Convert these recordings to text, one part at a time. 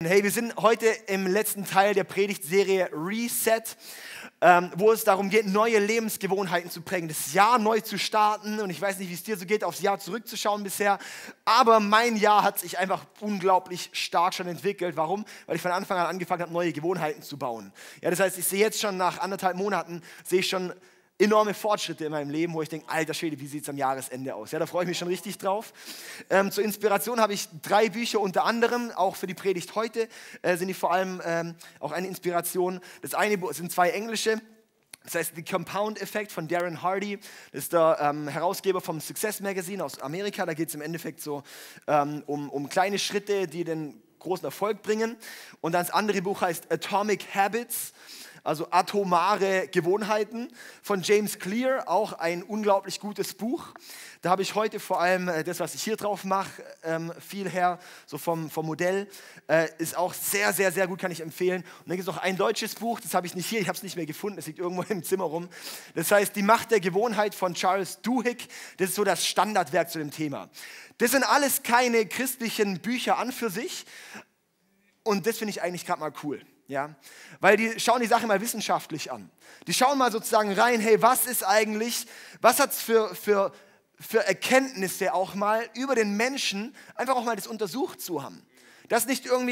Hey, wir sind heute im letzten Teil der Predigtserie Reset, wo es darum geht, neue Lebensgewohnheiten zu prägen, das Jahr neu zu starten. Und ich weiß nicht, wie es dir so geht, aufs Jahr zurückzuschauen bisher. Aber mein Jahr hat sich einfach unglaublich stark schon entwickelt. Warum? Weil ich von Anfang an angefangen habe, neue Gewohnheiten zu bauen. Ja, das heißt, ich sehe jetzt schon nach 1,5 Monaten, sehe ich schon enorme Fortschritte in meinem Leben, wo ich denke, alter Schwede, wie sieht es am Jahresende aus? Ja, da freue ich mich schon richtig drauf. Zur Inspiration habe ich 3 Bücher, unter anderem, auch für die Predigt heute, sind die vor allem auch eine Inspiration. Das eine sind 2 englische, das heißt The Compound Effect von Darren Hardy. Das ist der Herausgeber vom Success Magazine aus Amerika. Da geht es im Endeffekt so um kleine Schritte, die den großen Erfolg bringen. Und dann das andere Buch heißt Atomic Habits, also atomare Gewohnheiten von James Clear, auch ein unglaublich gutes Buch. Da habe ich heute vor allem das, was ich hier drauf mache, viel her, so vom Modell, ist auch sehr, sehr, sehr gut, kann ich empfehlen. Und dann gibt es noch ein deutsches Buch, das habe ich nicht hier, ich habe es nicht mehr gefunden, es liegt irgendwo im Zimmer rum. Das heißt, Die Macht der Gewohnheit von Charles Duhigg, das ist so das Standardwerk zu dem Thema. Das sind alles keine christlichen Bücher an für sich und das finde ich eigentlich gerade mal cool. Ja, weil die schauen die Sache mal wissenschaftlich an. Die schauen mal sozusagen rein, hey, was hat es für Erkenntnisse auch mal über den Menschen, einfach auch mal das untersucht zu haben. Das nicht irgendwie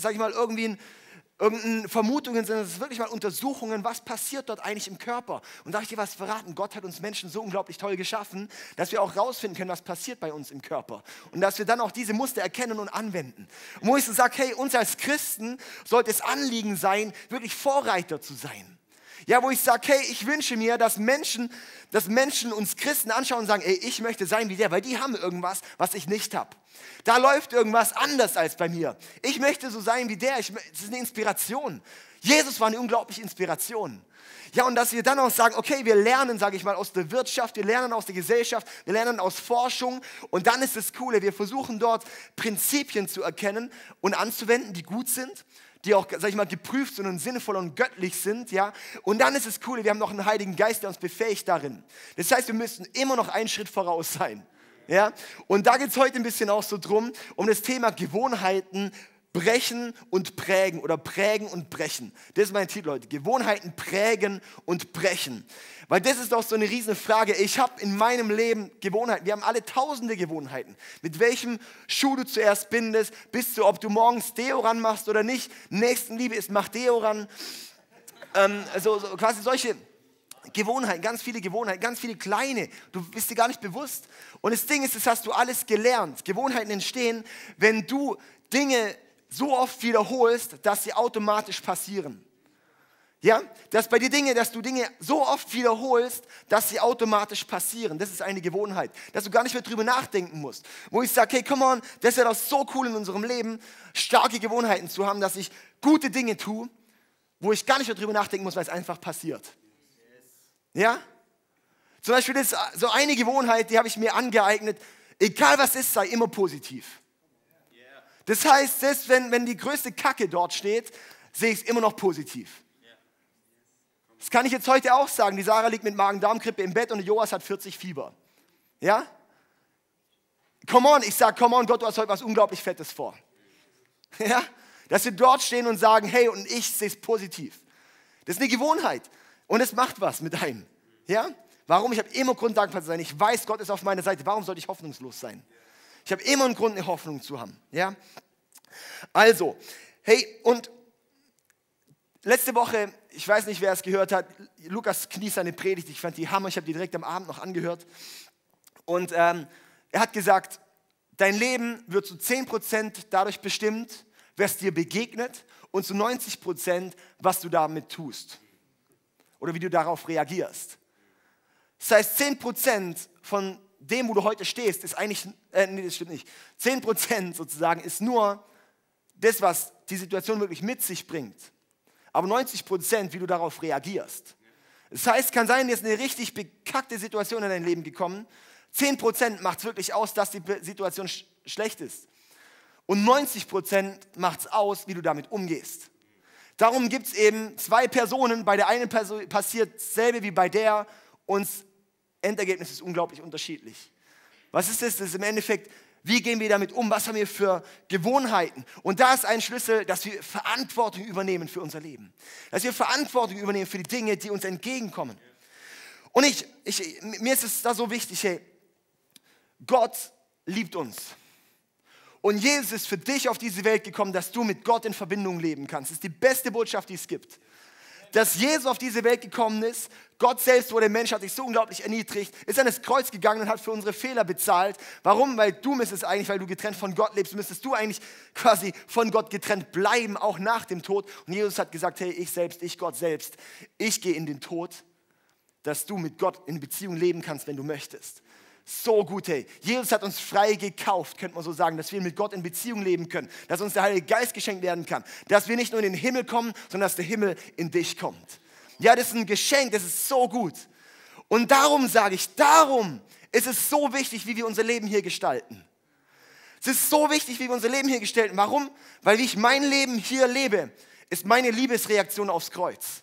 irgendeine Vermutungen, sondern es ist wirklich mal Untersuchungen, was passiert dort eigentlich im Körper. Und darf ich dir was verraten? Gott hat uns Menschen so unglaublich toll geschaffen, dass wir auch rausfinden können, was passiert bei uns im Körper. Und dass wir dann auch diese Muster erkennen und anwenden. Und wo ich so sage, hey, uns als Christen sollte es Anliegen sein, wirklich Vorreiter zu sein. Ja, wo ich sage, hey, ich wünsche mir, dass Menschen uns Christen anschauen und sagen, ey, ich möchte sein wie der, weil die haben irgendwas, was ich nicht habe. Da läuft irgendwas anders als bei mir. Ich möchte so sein wie der, es ist eine Inspiration. Jesus war eine unglaubliche Inspiration. Ja, und dass wir dann auch sagen, okay, wir lernen, sage ich mal, aus der Wirtschaft, wir lernen aus der Gesellschaft, wir lernen aus Forschung und dann ist das Coole, wir versuchen dort Prinzipien zu erkennen und anzuwenden, die gut sind, die auch, sag ich mal, geprüft sind und sinnvoll und göttlich sind, ja. Und dann ist es cool, wir haben noch einen Heiligen Geist, der uns befähigt darin. Das heißt, wir müssen immer noch einen Schritt voraus sein, ja. Und da geht es heute ein bisschen auch so drum, um das Thema Gewohnheiten brechen und prägen oder prägen und brechen. Das ist mein Titel heute, Gewohnheiten prägen und brechen. Weil das ist doch so eine riesen Frage. Ich habe in meinem Leben Gewohnheiten. Wir haben alle tausende Gewohnheiten. Mit welchem Schuh du zuerst bindest, bis zu, ob du morgens Deo ran machst oder nicht. Nächstenliebe ist, mach Deo ran. Quasi solche Gewohnheiten, ganz viele Gewohnheiten, ganz viele kleine. Du bist dir gar nicht bewusst. Und das Ding ist, das hast du alles gelernt. Gewohnheiten entstehen, wenn du Dinge so oft wiederholst, dass sie automatisch passieren. Ja, dass du Dinge so oft wiederholst, dass sie automatisch passieren. Das ist eine Gewohnheit. Dass du gar nicht mehr drüber nachdenken musst. Wo ich sage, hey, come on, das ist ja doch so cool in unserem Leben, starke Gewohnheiten zu haben, dass ich gute Dinge tue, wo ich gar nicht mehr drüber nachdenken muss, weil es einfach passiert. Ja? Zum Beispiel das ist so eine Gewohnheit, die habe ich mir angeeignet, egal was ist, sei immer positiv. Das heißt, selbst wenn die größte Kacke dort steht, sehe ich es immer noch positiv. Das kann ich jetzt heute auch sagen. Die Sarah liegt mit Magen-Darm-Grippe im Bett und Joas hat 40 Fieber. Ja? Come on, ich sage, come on, Gott, du hast heute was unglaublich Fettes vor. Ja? Dass wir dort stehen und sagen, hey, und ich sehe es positiv. Das ist eine Gewohnheit und es macht was mit einem. Ja? Warum? Ich habe immer Grund, dankbar zu sein. Ich weiß, Gott ist auf meiner Seite. Warum sollte ich hoffnungslos sein? Ich habe immer einen Grund, eine Hoffnung zu haben. Ja? Also, hey, und letzte Woche, ich weiß nicht, wer es gehört hat, Lukas Knie seine Predigt, ich fand die Hammer, ich habe die direkt am Abend noch angehört. Und er hat gesagt, dein Leben wird zu 10% dadurch bestimmt, wer es dir begegnet und zu 90%, was du damit tust. Oder wie du darauf reagierst. Das heißt, 10% von dem, wo du heute stehst, ist eigentlich, nee, das stimmt nicht. 10% sozusagen ist nur das, was die Situation wirklich mit sich bringt. Aber 90%, wie du darauf reagierst. Das heißt, kann sein, dir ist eine richtig bekackte Situation in dein Leben gekommen. 10% macht es wirklich aus, dass die Situation schlecht ist. Und 90% macht es aus, wie du damit umgehst. Darum gibt es eben 2 Personen. Bei der einen Person passiert dasselbe wie bei der und das Endergebnis ist unglaublich unterschiedlich. Was ist das? Das ist im Endeffekt, Wie gehen wir damit um? Was haben wir für Gewohnheiten? Und da ist ein Schlüssel, dass wir Verantwortung übernehmen für unser Leben. Dass wir Verantwortung übernehmen für die Dinge, die uns entgegenkommen. Und mir ist es da so wichtig, hey, Gott liebt uns. Und Jesus ist für dich auf diese Welt gekommen, dass du mit Gott in Verbindung leben kannst. Das ist die beste Botschaft, die es gibt. Dass Jesus auf diese Welt gekommen ist, Gott selbst wurde Mensch, hat sich so unglaublich erniedrigt, ist an das Kreuz gegangen und hat für unsere Fehler bezahlt. Warum? Weil du müsstest eigentlich, weil du getrennt von Gott lebst, müsstest du eigentlich quasi von Gott getrennt bleiben, auch nach dem Tod. Und Jesus hat gesagt, hey, ich Gott selbst, ich gehe in den Tod, dass du mit Gott in Beziehung leben kannst, wenn du möchtest. So gut, hey. Jesus hat uns frei gekauft, könnte man so sagen, dass wir mit Gott in Beziehung leben können, dass uns der Heilige Geist geschenkt werden kann, dass wir nicht nur in den Himmel kommen, sondern dass der Himmel in dich kommt. Ja, das ist ein Geschenk, das ist so gut. Und darum sage ich, darum ist es so wichtig, wie wir unser Leben hier gestalten. Es ist so wichtig, wie wir unser Leben hier gestalten. Warum? Weil wie ich mein Leben hier lebe, ist meine Liebesreaktion aufs Kreuz.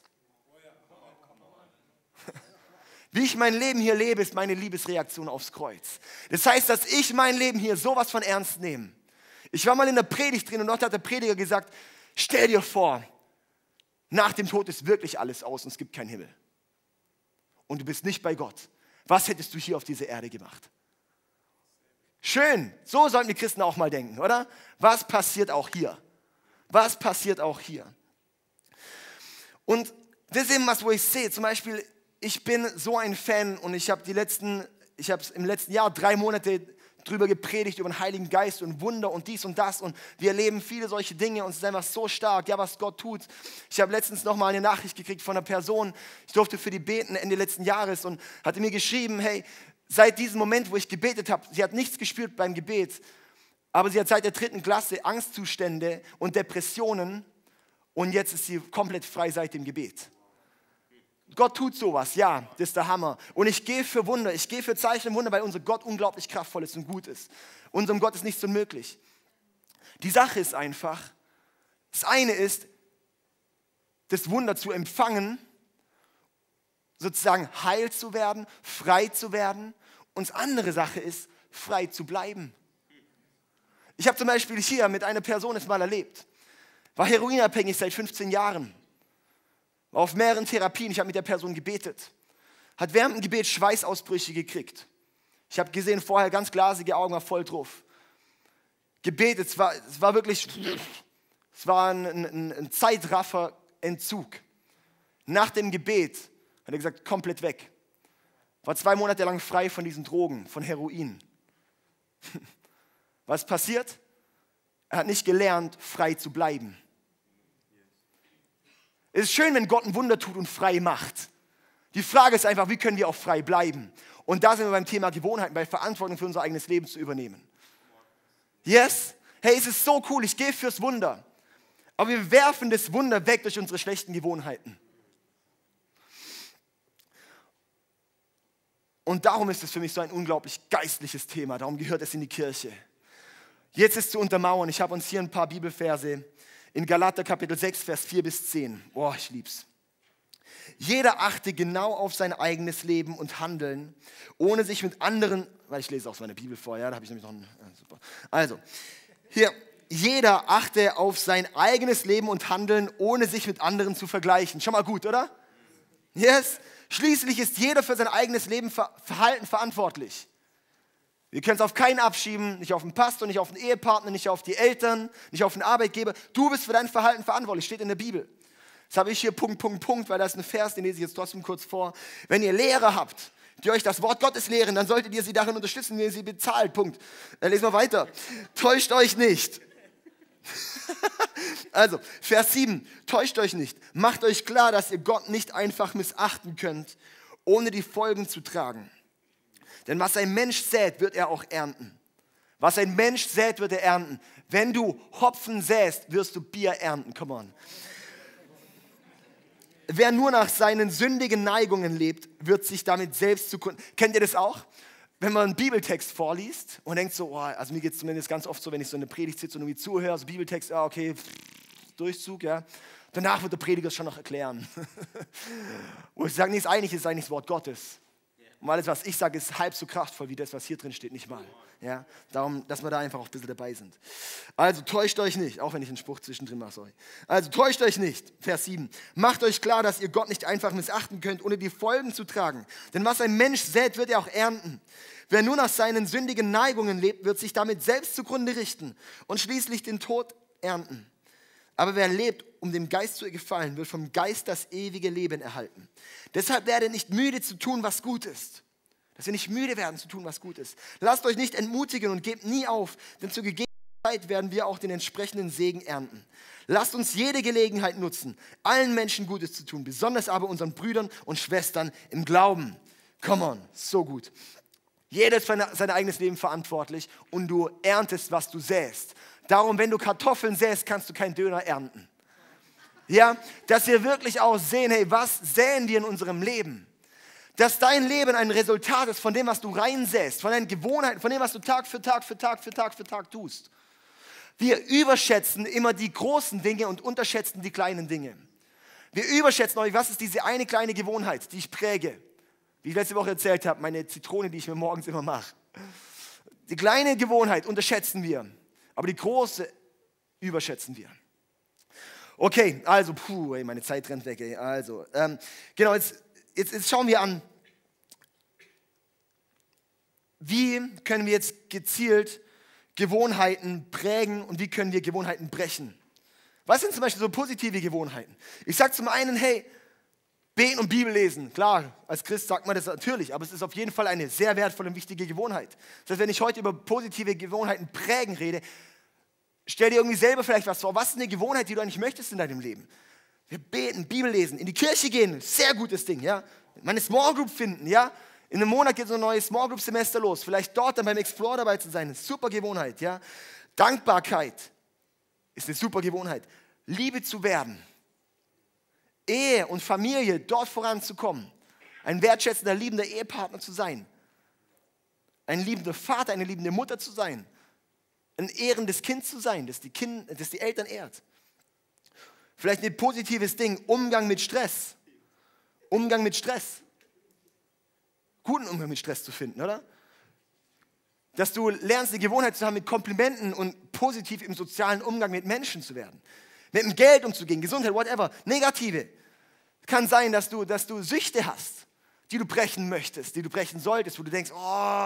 Wie ich mein Leben hier lebe, ist meine Liebesreaktion aufs Kreuz. Das heißt, dass ich mein Leben hier sowas von ernst nehme. Ich war mal in der Predigt drin und dort hat der Prediger gesagt, stell dir vor, nach dem Tod ist wirklich alles aus und es gibt keinen Himmel. Und du bist nicht bei Gott. Was hättest du hier auf dieser Erde gemacht? Schön, so sollten die Christen auch mal denken, oder? Was passiert auch hier? Was passiert auch hier? Und das ist eben was, wo ich sehe, zum Beispiel, ich bin so ein Fan und ich habe im letzten Jahr 3 Monate drüber gepredigt, über den Heiligen Geist und Wunder und dies und das und wir erleben viele solche Dinge und es ist einfach so stark, ja, was Gott tut. Ich habe letztens nochmal eine Nachricht gekriegt von einer Person, ich durfte für die beten Ende letzten Jahres und hatte mir geschrieben, hey, seit diesem Moment, wo ich gebetet habe, sie hat nichts gespürt beim Gebet, aber sie hat seit der 3. Klasse Angstzustände und Depressionen und jetzt ist sie komplett frei seit dem Gebet. Gott tut sowas, ja, das ist der Hammer. Und ich gehe für Wunder, ich gehe für Zeichen und Wunder, weil unser Gott unglaublich kraftvoll ist und gut ist. Unserem Gott ist nichts unmöglich. Die Sache ist einfach, das eine ist, das Wunder zu empfangen, sozusagen heil zu werden, frei zu werden. Und das andere Sache ist, frei zu bleiben. Ich habe zum Beispiel hier mit einer Person es mal erlebt, war heroinabhängig seit 15 Jahren. War auf mehreren Therapien, ich habe mit der Person gebetet. Hat während dem Gebet Schweißausbrüche gekriegt. Ich habe gesehen, vorher ganz glasige Augen, war voll drauf. Gebetet, es war wirklich, es war ein Zeitraffer-Entzug. Nach dem Gebet hat er gesagt, komplett weg. War 2 Monate lang frei von diesen Drogen, von Heroin. Was passiert? Er hat nicht gelernt, frei zu bleiben. Es ist schön, wenn Gott ein Wunder tut und frei macht. Die Frage ist einfach, wie können wir auch frei bleiben? Und da sind wir beim Thema Gewohnheiten, bei Verantwortung für unser eigenes Leben zu übernehmen. Yes? Hey, es ist so cool, ich gehe fürs Wunder. Aber wir werfen das Wunder weg durch unsere schlechten Gewohnheiten. Und darum ist es für mich so ein unglaublich geistliches Thema. Darum gehört es in die Kirche. Jetzt ist zu untermauern, ich habe uns hier ein paar Bibelverse in Galater Kapitel 6, Vers 4 bis 10. Boah, ich lieb's. Jeder achte genau auf sein eigenes Leben und Handeln, ohne sich mit anderen, weil ich lese auch so meine Bibel vor, ja, da habe ich nämlich noch einen, super. Also, hier, jeder achte auf sein eigenes Leben und Handeln, ohne sich mit anderen zu vergleichen. Schon mal gut, oder? Yes. Schließlich ist jeder für sein eigenes Leben, Verhalten verantwortlich. Wir können es auf keinen abschieben, nicht auf den Pastor, nicht auf den Ehepartner, nicht auf die Eltern, nicht auf den Arbeitgeber. Du bist für dein Verhalten verantwortlich, steht in der Bibel. Das habe ich hier Punkt, weil das ist ein Vers, den lese ich jetzt trotzdem kurz vor. Wenn ihr Lehrer habt, die euch das Wort Gottes lehren, dann solltet ihr sie darin unterstützen, wenn ihr sie bezahlt. Punkt. Dann lesen wir weiter. Täuscht euch nicht. Also, Vers 7. Täuscht euch nicht. Macht euch klar, dass ihr Gott nicht einfach missachten könnt, ohne die Folgen zu tragen. Denn was ein Mensch sät, wird er auch ernten. Was ein Mensch sät, wird er ernten. Wenn du Hopfen säst, wirst du Bier ernten. Come on. Wer nur nach seinen sündigen Neigungen lebt, wird sich damit selbst zugrunde. Kennt ihr das auch? Wenn man einen Bibeltext vorliest und denkt so, oh, also mir geht es zumindest ganz oft so, wenn ich so eine Predigt sitze und irgendwie zuhöre, so Bibeltext, ja okay, Durchzug, ja. Danach wird der Prediger es schon noch erklären. Wo ich sage, nee, ist eigentlich das Wort Gottes. Und alles, was ich sage, ist halb so kraftvoll wie das, was hier drin steht, nicht mal. Ja? Darum, dass wir da einfach auch ein bisschen dabei sind. Also täuscht euch nicht, auch wenn ich einen Spruch zwischendrin mache, sorry. Also täuscht euch nicht, Vers 7. Macht euch klar, dass ihr Gott nicht einfach missachten könnt, ohne die Folgen zu tragen. Denn was ein Mensch sät, wird er auch ernten. Wer nur nach seinen sündigen Neigungen lebt, wird sich damit selbst zugrunde richten und schließlich den Tod ernten. Aber wer lebt, um dem Geist zu gefallen, wird vom Geist das ewige Leben erhalten. Deshalb werdet nicht müde zu tun, was gut ist. Dass wir nicht müde werden zu tun, was gut ist. Lasst euch nicht entmutigen und gebt nie auf, denn zur gegebenen Zeit werden wir auch den entsprechenden Segen ernten. Lasst uns jede Gelegenheit nutzen, allen Menschen Gutes zu tun, besonders aber unseren Brüdern und Schwestern im Glauben. Come on, so gut. Jeder ist für sein eigenes Leben verantwortlich und du erntest, was du säst. Darum, wenn du Kartoffeln säst, kannst du keinen Döner ernten. Ja, dass wir wirklich auch sehen, hey, was säen wir in unserem Leben? Dass dein Leben ein Resultat ist von dem, was du reinsäst, von deinen Gewohnheiten, von dem, was du Tag für Tag tust. Wir überschätzen immer die großen Dinge und unterschätzen die kleinen Dinge. Wir überschätzen euch, was ist diese eine kleine Gewohnheit, die ich präge. Wie ich letzte Woche erzählt habe, meine Zitrone, die ich mir morgens immer mache. Die kleine Gewohnheit unterschätzen wir, aber die große überschätzen wir. Okay, also, meine Zeit rennt weg. Ey. Also, genau, jetzt schauen wir an, wie können wir jetzt gezielt Gewohnheiten prägen und wie können wir Gewohnheiten brechen. Was sind zum Beispiel so positive Gewohnheiten? Ich sage zum einen, hey, beten und Bibel lesen. Klar, als Christ sagt man das natürlich, aber es ist auf jeden Fall eine sehr wertvolle und wichtige Gewohnheit. Das heißt, wenn ich heute über positive Gewohnheiten prägen rede, stell dir irgendwie selber vielleicht was vor. Was ist eine Gewohnheit, die du eigentlich möchtest in deinem Leben? Wir beten, Bibel lesen, in die Kirche gehen, sehr gutes Ding, ja. Meine Small Group finden, ja. In einem Monat geht so ein neues Small Group Semester los. Vielleicht dort dann beim Explore dabei zu sein, eine super Gewohnheit, ja. Dankbarkeit ist eine super Gewohnheit. Liebe zu werden. Ehe und Familie, dort voranzukommen. Ein wertschätzender, liebender Ehepartner zu sein. Ein liebender Vater, eine liebende Mutter zu sein. Ein ehrendes Kind zu sein, das die Eltern ehrt. Vielleicht ein positives Ding, Umgang mit Stress. Umgang mit Stress. Guten Umgang mit Stress zu finden, oder? Dass du lernst, eine Gewohnheit zu haben, mit Komplimenten und positiv im sozialen Umgang mit Menschen zu werden. Mit dem Geld umzugehen, Gesundheit, whatever. Negative. Kann sein, dass du Süchte hast, die du brechen möchtest, die du brechen solltest, wo du denkst,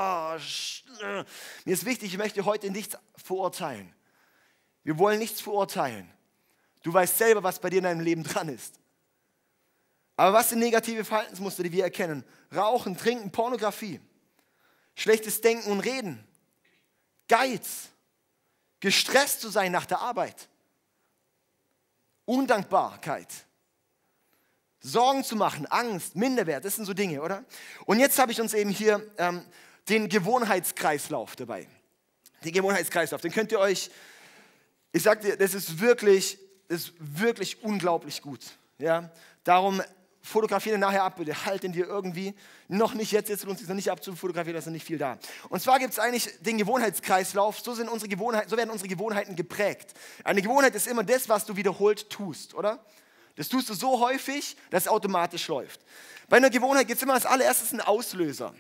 mir ist wichtig, ich möchte heute nichts verurteilen. Wir wollen nichts verurteilen. Du weißt selber, was bei dir in deinem Leben dran ist. Aber was sind negative Verhaltensmuster, die wir erkennen? Rauchen, Trinken, Pornografie, schlechtes Denken und Reden, Geiz, gestresst zu sein nach der Arbeit, Undankbarkeit, Sorgen zu machen, Angst, Minderwert, das sind so Dinge, oder? Und jetzt habe ich uns eben hier den Gewohnheitskreislauf dabei. Den Gewohnheitskreislauf, den könnt ihr euch, ich sage dir, das ist wirklich unglaublich gut. Ja? Darum fotografiere den nachher ab, bitte halt den dir irgendwie. Noch nicht jetzt lohnt es sich noch nicht abzufotografieren, da ist noch nicht viel da. Und zwar gibt es eigentlich den Gewohnheitskreislauf, so werden unsere Gewohnheiten geprägt. Eine Gewohnheit ist immer das, was du wiederholt tust, oder? Das tust du so häufig, dass es automatisch läuft. Bei einer Gewohnheit gibt es immer als allererstes einen Auslöser.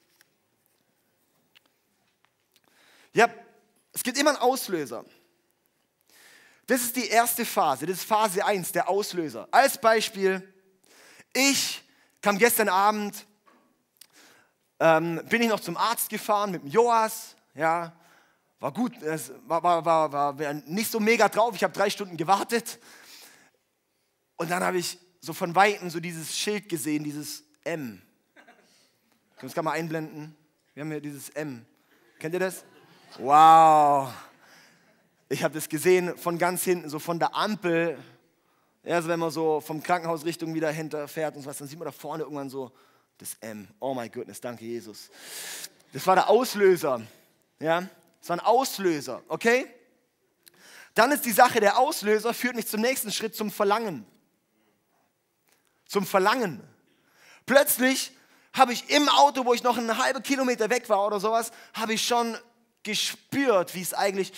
Ja, es gibt immer einen Auslöser. Das ist die erste Phase, das ist Phase 1, der Auslöser. Als Beispiel, ich kam gestern Abend, bin ich noch zum Arzt gefahren mit dem Joas, ja, war gut, es war nicht so mega drauf, ich habe 3 Stunden gewartet und dann habe ich so von Weitem so dieses Schild gesehen, dieses M. Können wir das mal einblenden? Wir haben hier dieses M. Kennt ihr das? Wow. Ich habe das gesehen von ganz hinten, so von der Ampel. Ja, also wenn man so vom Krankenhaus Richtung wieder hinterfährt und so was, dann sieht man da vorne irgendwann so das M. Oh my goodness, danke Jesus. Das war der Auslöser. Ja, das war ein Auslöser, okay? Dann ist die Sache, der Auslöser führt mich zum nächsten Schritt, zum Verlangen. Zum Verlangen. Plötzlich habe ich im Auto, wo ich noch einen halben Kilometer weg war oder sowas, habe ich schon gespürt, wie es eigentlich...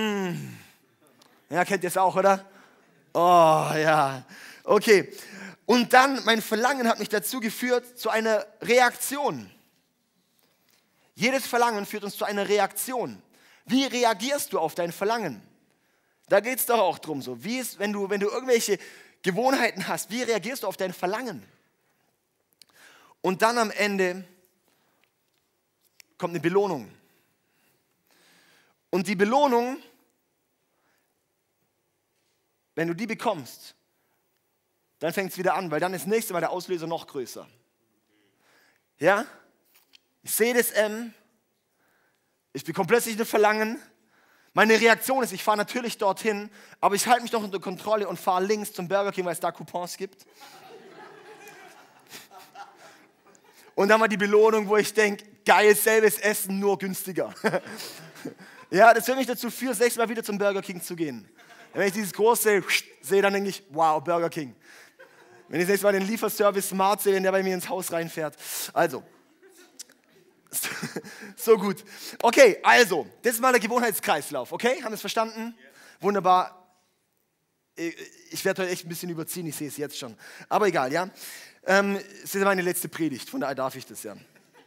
Ja, kennt ihr es auch, oder? Oh, ja. Okay. Und dann, mein Verlangen hat mich dazu geführt, zu einer Reaktion. Jedes Verlangen führt uns zu einer Reaktion. Wie reagierst du auf dein Verlangen? Da geht es doch auch drum so. Wie ist, wenn du irgendwelche Gewohnheiten hast, wie reagierst du auf dein Verlangen? Und dann am Ende kommt eine Belohnung. Und die Belohnung, wenn du die bekommst, dann fängt es wieder an, weil dann ist das nächste Mal der Auslöser noch größer. Ja? Ich sehe das M, ich bekomme plötzlich ein Verlangen. Meine Reaktion ist, ich fahre natürlich dorthin, aber ich halte mich noch unter Kontrolle und fahre links zum Burger King, weil es da Coupons gibt. Und dann mal die Belohnung, wo ich denke, geil, selbes Essen, nur günstiger. Ja, das wird mich dazu führen, das nächste Mal wieder zum Burger King zu gehen. Wenn ich dieses große sehe, dann denke ich, wow, Burger King. Wenn ich das nächste Mal den Lieferservice Smart sehe, wenn der bei mir ins Haus reinfährt. Also, so gut. Okay, also, das ist mal der Gewohnheitskreislauf, okay? Haben wir es verstanden? Ja. Wunderbar. Ich werde heute echt ein bisschen überziehen, ich sehe es jetzt schon. Aber egal, ja? Es ist meine letzte Predigt, von daher darf ich das ja.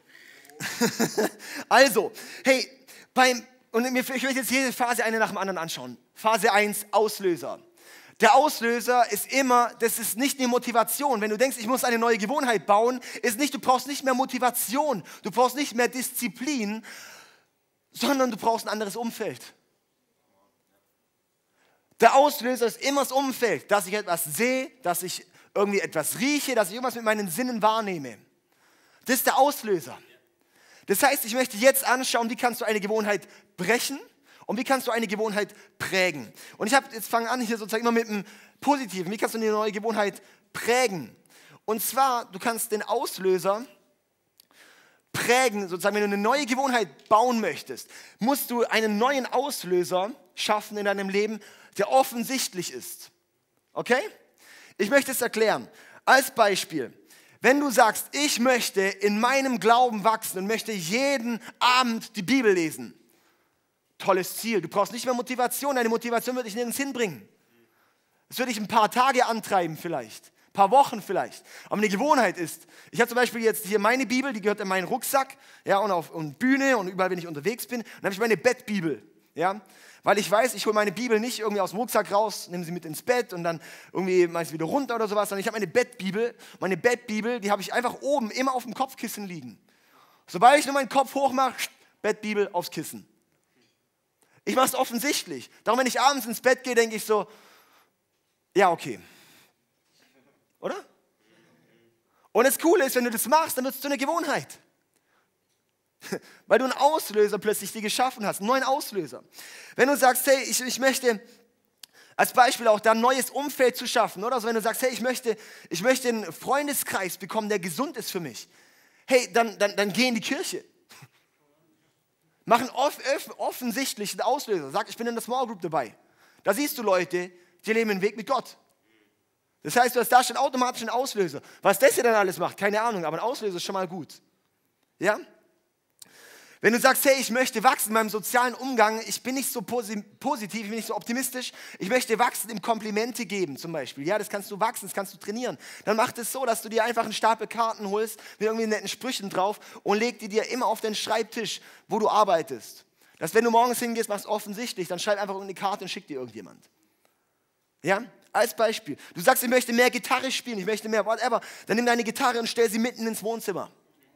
Also, hey, ich möchte jetzt jede Phase eine nach dem anderen anschauen. Phase 1, Auslöser. Der Auslöser ist immer, das ist nicht eine Motivation. Wenn du denkst, ich muss eine neue Gewohnheit bauen, ist nicht, du brauchst nicht mehr Motivation, du brauchst nicht mehr Disziplin, sondern du brauchst ein anderes Umfeld. Der Auslöser ist immer das Umfeld, dass ich etwas sehe, dass ich irgendwie etwas rieche, dass ich irgendwas mit meinen Sinnen wahrnehme. Das ist der Auslöser. Das heißt, ich möchte jetzt anschauen, wie kannst du eine Gewohnheit brechen und wie kannst du eine Gewohnheit prägen. Und jetzt fange an hier sozusagen immer mit dem Positiven. Wie kannst du eine neue Gewohnheit prägen? Und zwar, du kannst den Auslöser prägen, sozusagen, wenn du eine neue Gewohnheit bauen möchtest, musst du einen neuen Auslöser schaffen in deinem Leben, der offensichtlich ist. Okay? Ich möchte es erklären. Als Beispiel, wenn du sagst, ich möchte in meinem Glauben wachsen und möchte jeden Abend die Bibel lesen, tolles Ziel. Du brauchst nicht mehr Motivation. Deine Motivation wird dich nirgends hinbringen. Es wird dich ein paar Tage antreiben vielleicht, ein paar Wochen vielleicht. Aber eine Gewohnheit ist, ich habe zum Beispiel jetzt hier meine Bibel, die gehört in meinen Rucksack, ja, und auf Bühne und überall, wenn ich unterwegs bin. Dann habe ich meine Bettbibel, ja, weil ich weiß, ich hole meine Bibel nicht irgendwie aus dem Rucksack raus, nehme sie mit ins Bett und dann irgendwie mache ich sie wieder runter oder sowas, sondern ich habe meine Bettbibel. Meine Bettbibel, die habe ich einfach oben immer auf dem Kopfkissen liegen. Sobald ich nur meinen Kopf hochmache, Bettbibel aufs Kissen. Ich mache es offensichtlich. Darum, wenn ich abends ins Bett gehe, denke ich so, ja, okay. Oder? Und das Coole ist, wenn du das machst, dann wird es zu einer Gewohnheit. Weil du einen Auslöser plötzlich dir geschaffen hast, einen neuen Auslöser. Wenn du sagst, hey, ich möchte, als Beispiel auch da ein neues Umfeld zu schaffen, oder? Also wenn du sagst, hey, ich möchte einen Freundeskreis bekommen, der gesund ist für mich. Hey, dann geh in die Kirche. Mach einen offensichtlichen Auslöser. Sag, ich bin in der Small Group dabei. Da siehst du Leute, die leben den Weg mit Gott. Das heißt, du hast da schon automatisch einen Auslöser. Was das hier dann alles macht, keine Ahnung, aber ein Auslöser ist schon mal gut. Ja? Wenn du sagst, hey, ich möchte wachsen in meinem sozialen Umgang, ich bin nicht so positiv, ich bin nicht so optimistisch, ich möchte wachsen im Komplimente geben zum Beispiel. Ja, das kannst du wachsen, das kannst du trainieren. Dann mach das so, dass du dir einfach einen Stapel Karten holst mit irgendwie netten Sprüchen drauf und leg die dir immer auf den Schreibtisch, wo du arbeitest. Dass wenn du morgens hingehst, machst du offensichtlich, dann schreib einfach irgendeine Karte und schick dir irgendjemand. Ja, als Beispiel. Du sagst, ich möchte mehr Gitarre spielen, ich möchte mehr whatever. Dann nimm deine Gitarre und stell sie mitten ins Wohnzimmer.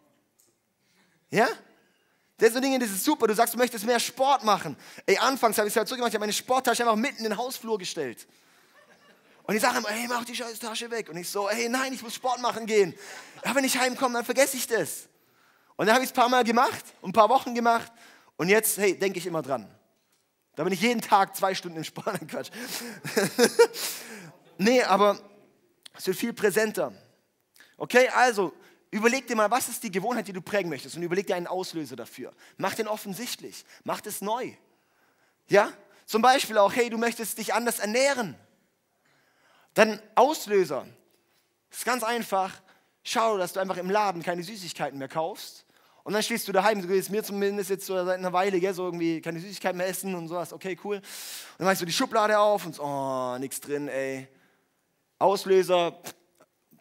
Ja? Das sind Dinge, das ist super. Du sagst, du möchtest mehr Sport machen. Ey, anfangs habe ich es halt so gemacht, ich habe meine Sporttasche einfach mitten in den Hausflur gestellt. Und die sagen immer, hey, mach die scheiß Tasche weg. Und ich so, hey, nein, ich muss Sport machen gehen. Aber wenn ich heimkomme, dann vergesse ich das. Und dann habe ich es ein paar Mal gemacht, ein paar Wochen gemacht. Und jetzt, hey, denke ich immer dran. Da bin ich jeden Tag 2 Stunden im Sport. Quatsch. Nee, aber es wird viel präsenter. Okay, also, überleg dir mal, was ist die Gewohnheit, die du prägen möchtest, und überleg dir einen Auslöser dafür. Mach den offensichtlich, mach das neu. Ja, zum Beispiel auch, hey, du möchtest dich anders ernähren. Dann Auslöser. Das ist ganz einfach, schau, dass du einfach im Laden keine Süßigkeiten mehr kaufst. Und dann stehst du daheim, so geht mir zumindest jetzt so seit einer Weile, gell, so irgendwie keine Süßigkeiten mehr essen und sowas, okay, cool. Und dann machst du die Schublade auf und so, oh, nichts drin, ey. Auslöser,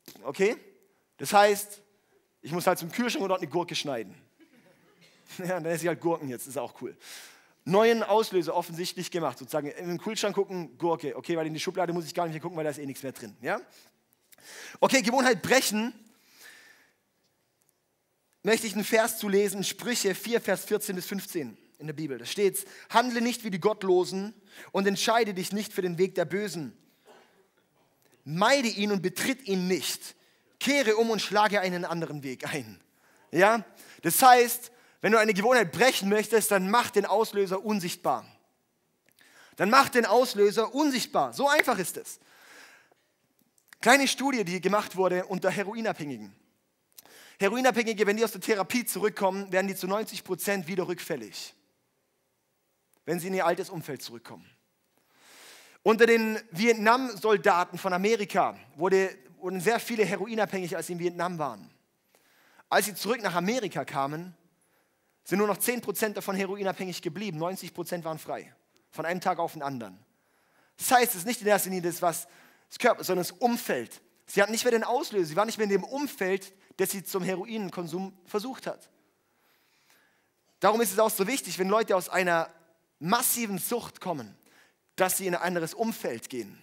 Okay? Das heißt, ich muss halt zum Kühlschrank und dort eine Gurke schneiden. Ja, dann esse ich halt Gurken jetzt, ist auch cool. Neuen Auslöser offensichtlich gemacht, sozusagen in den Kühlschrank gucken, Gurke. Okay, weil in die Schublade muss ich gar nicht mehr gucken, weil da ist eh nichts mehr drin. Ja? Okay, Gewohnheit brechen. Möchte ich einen Vers zu lesen, Sprüche 4, Vers 14 bis 15 in der Bibel. Da steht: Handle nicht wie die Gottlosen und entscheide dich nicht für den Weg der Bösen. Meide ihn und betritt ihn nicht. Kehre um und schlage einen anderen Weg ein. Ja? Das heißt, wenn du eine Gewohnheit brechen möchtest, dann mach den Auslöser unsichtbar. Dann mach den Auslöser unsichtbar. So einfach ist es. Kleine Studie, die gemacht wurde unter Heroinabhängigen. Heroinabhängige, wenn die aus der Therapie zurückkommen, werden die zu 90% wieder rückfällig, wenn sie in ihr altes Umfeld zurückkommen. Unter den Vietnam-Soldaten von Amerika wurden sehr viele Heroinabhängige, als sie in Vietnam waren. Als sie zurück nach Amerika kamen, sind nur noch 10% davon heroinabhängig geblieben, 90% waren frei, von einem Tag auf den anderen. Das heißt, es ist nicht in erster Linie das Körper, sondern das Umfeld. Sie hatten nicht mehr den Auslöser, sie waren nicht mehr in dem Umfeld, das sie zum Heroinkonsum versucht hat. Darum ist es auch so wichtig, wenn Leute aus einer massiven Sucht kommen, dass sie in ein anderes Umfeld gehen.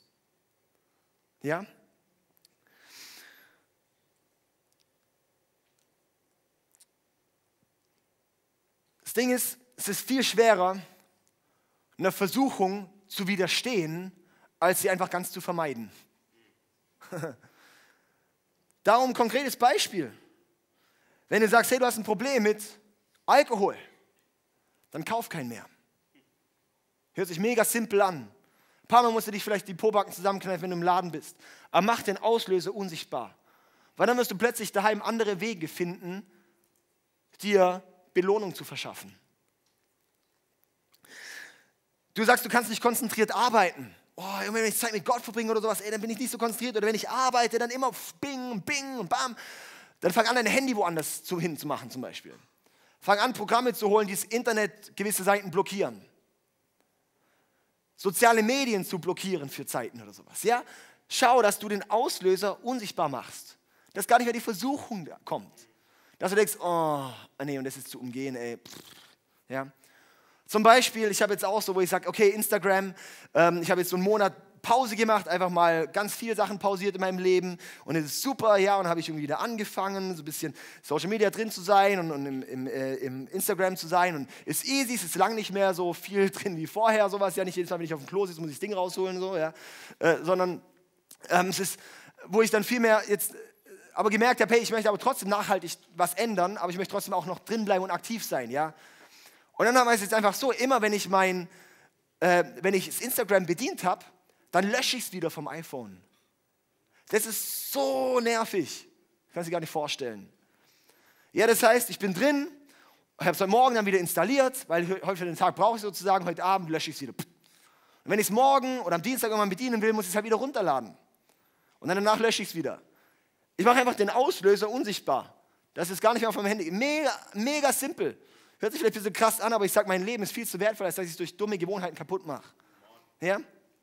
Ja? Das Ding ist, es ist viel schwerer, einer Versuchung zu widerstehen, als sie einfach ganz zu vermeiden. Darum ein konkretes Beispiel. Wenn du sagst, hey, du hast ein Problem mit Alkohol, dann kauf keinen mehr. Hört sich mega simpel an. Ein paar Mal musst du dich vielleicht die Pobacken zusammenkneifen, wenn du im Laden bist. Aber mach den Auslöser unsichtbar. Weil dann wirst du plötzlich daheim andere Wege finden, dir Belohnung zu verschaffen. Du sagst, du kannst nicht konzentriert arbeiten. Oh, wenn ich Zeit mit Gott verbringe oder sowas, dann bin ich nicht so konzentriert. Oder wenn ich arbeite, dann immer bing, bing und bam. Dann fang an, dein Handy woanders hin zu machen zum Beispiel. Fang an, Programme zu holen, die das Internet gewisse Seiten blockieren. Soziale Medien zu blockieren für Zeiten oder sowas. Ja? Schau, dass du den Auslöser unsichtbar machst. Dass gar nicht mehr die Versuchung kommt. Dass du denkst, oh, nee, und das ist zu umgehen, ey. Ja? Zum Beispiel, ich habe jetzt auch so, wo ich sage, okay, Instagram, ich habe jetzt so einen Monat Pause gemacht, einfach mal ganz viele Sachen pausiert in meinem Leben und es ist super, ja, und dann habe ich irgendwie wieder angefangen, so ein bisschen Social Media drin zu sein und im Instagram zu sein und ist easy, es ist lang nicht mehr so viel drin wie vorher, sowas, ja, nicht jedes Mal, wenn ich auf dem Klo sitze, muss ich das Ding rausholen, so, ja, sondern es ist, wo ich dann viel mehr jetzt aber gemerkt habe, hey, ich möchte aber trotzdem nachhaltig was ändern, aber ich möchte trotzdem auch noch drin bleiben und aktiv sein, ja. Und dann haben wir es jetzt einfach so, immer wenn ich das Instagram bedient habe, dann lösche ich es wieder vom iPhone. Das ist so nervig. Kann sich gar nicht vorstellen. Ja, das heißt, ich bin drin, habe es heute Morgen dann wieder installiert, weil heute für den Tag brauche ich sozusagen, heute Abend lösche ich es wieder. Und wenn ich es morgen oder am Dienstag irgendwann bedienen will, muss ich es halt wieder runterladen. Und dann danach lösche ich es wieder. Ich mache einfach den Auslöser unsichtbar. Das ist gar nicht mehr auf meinem Handy. Mega, mega simpel. Hört sich vielleicht ein bisschen krass an, aber ich sage, mein Leben ist viel zu wertvoll, als dass ich es durch dumme Gewohnheiten kaputt mache. Ja?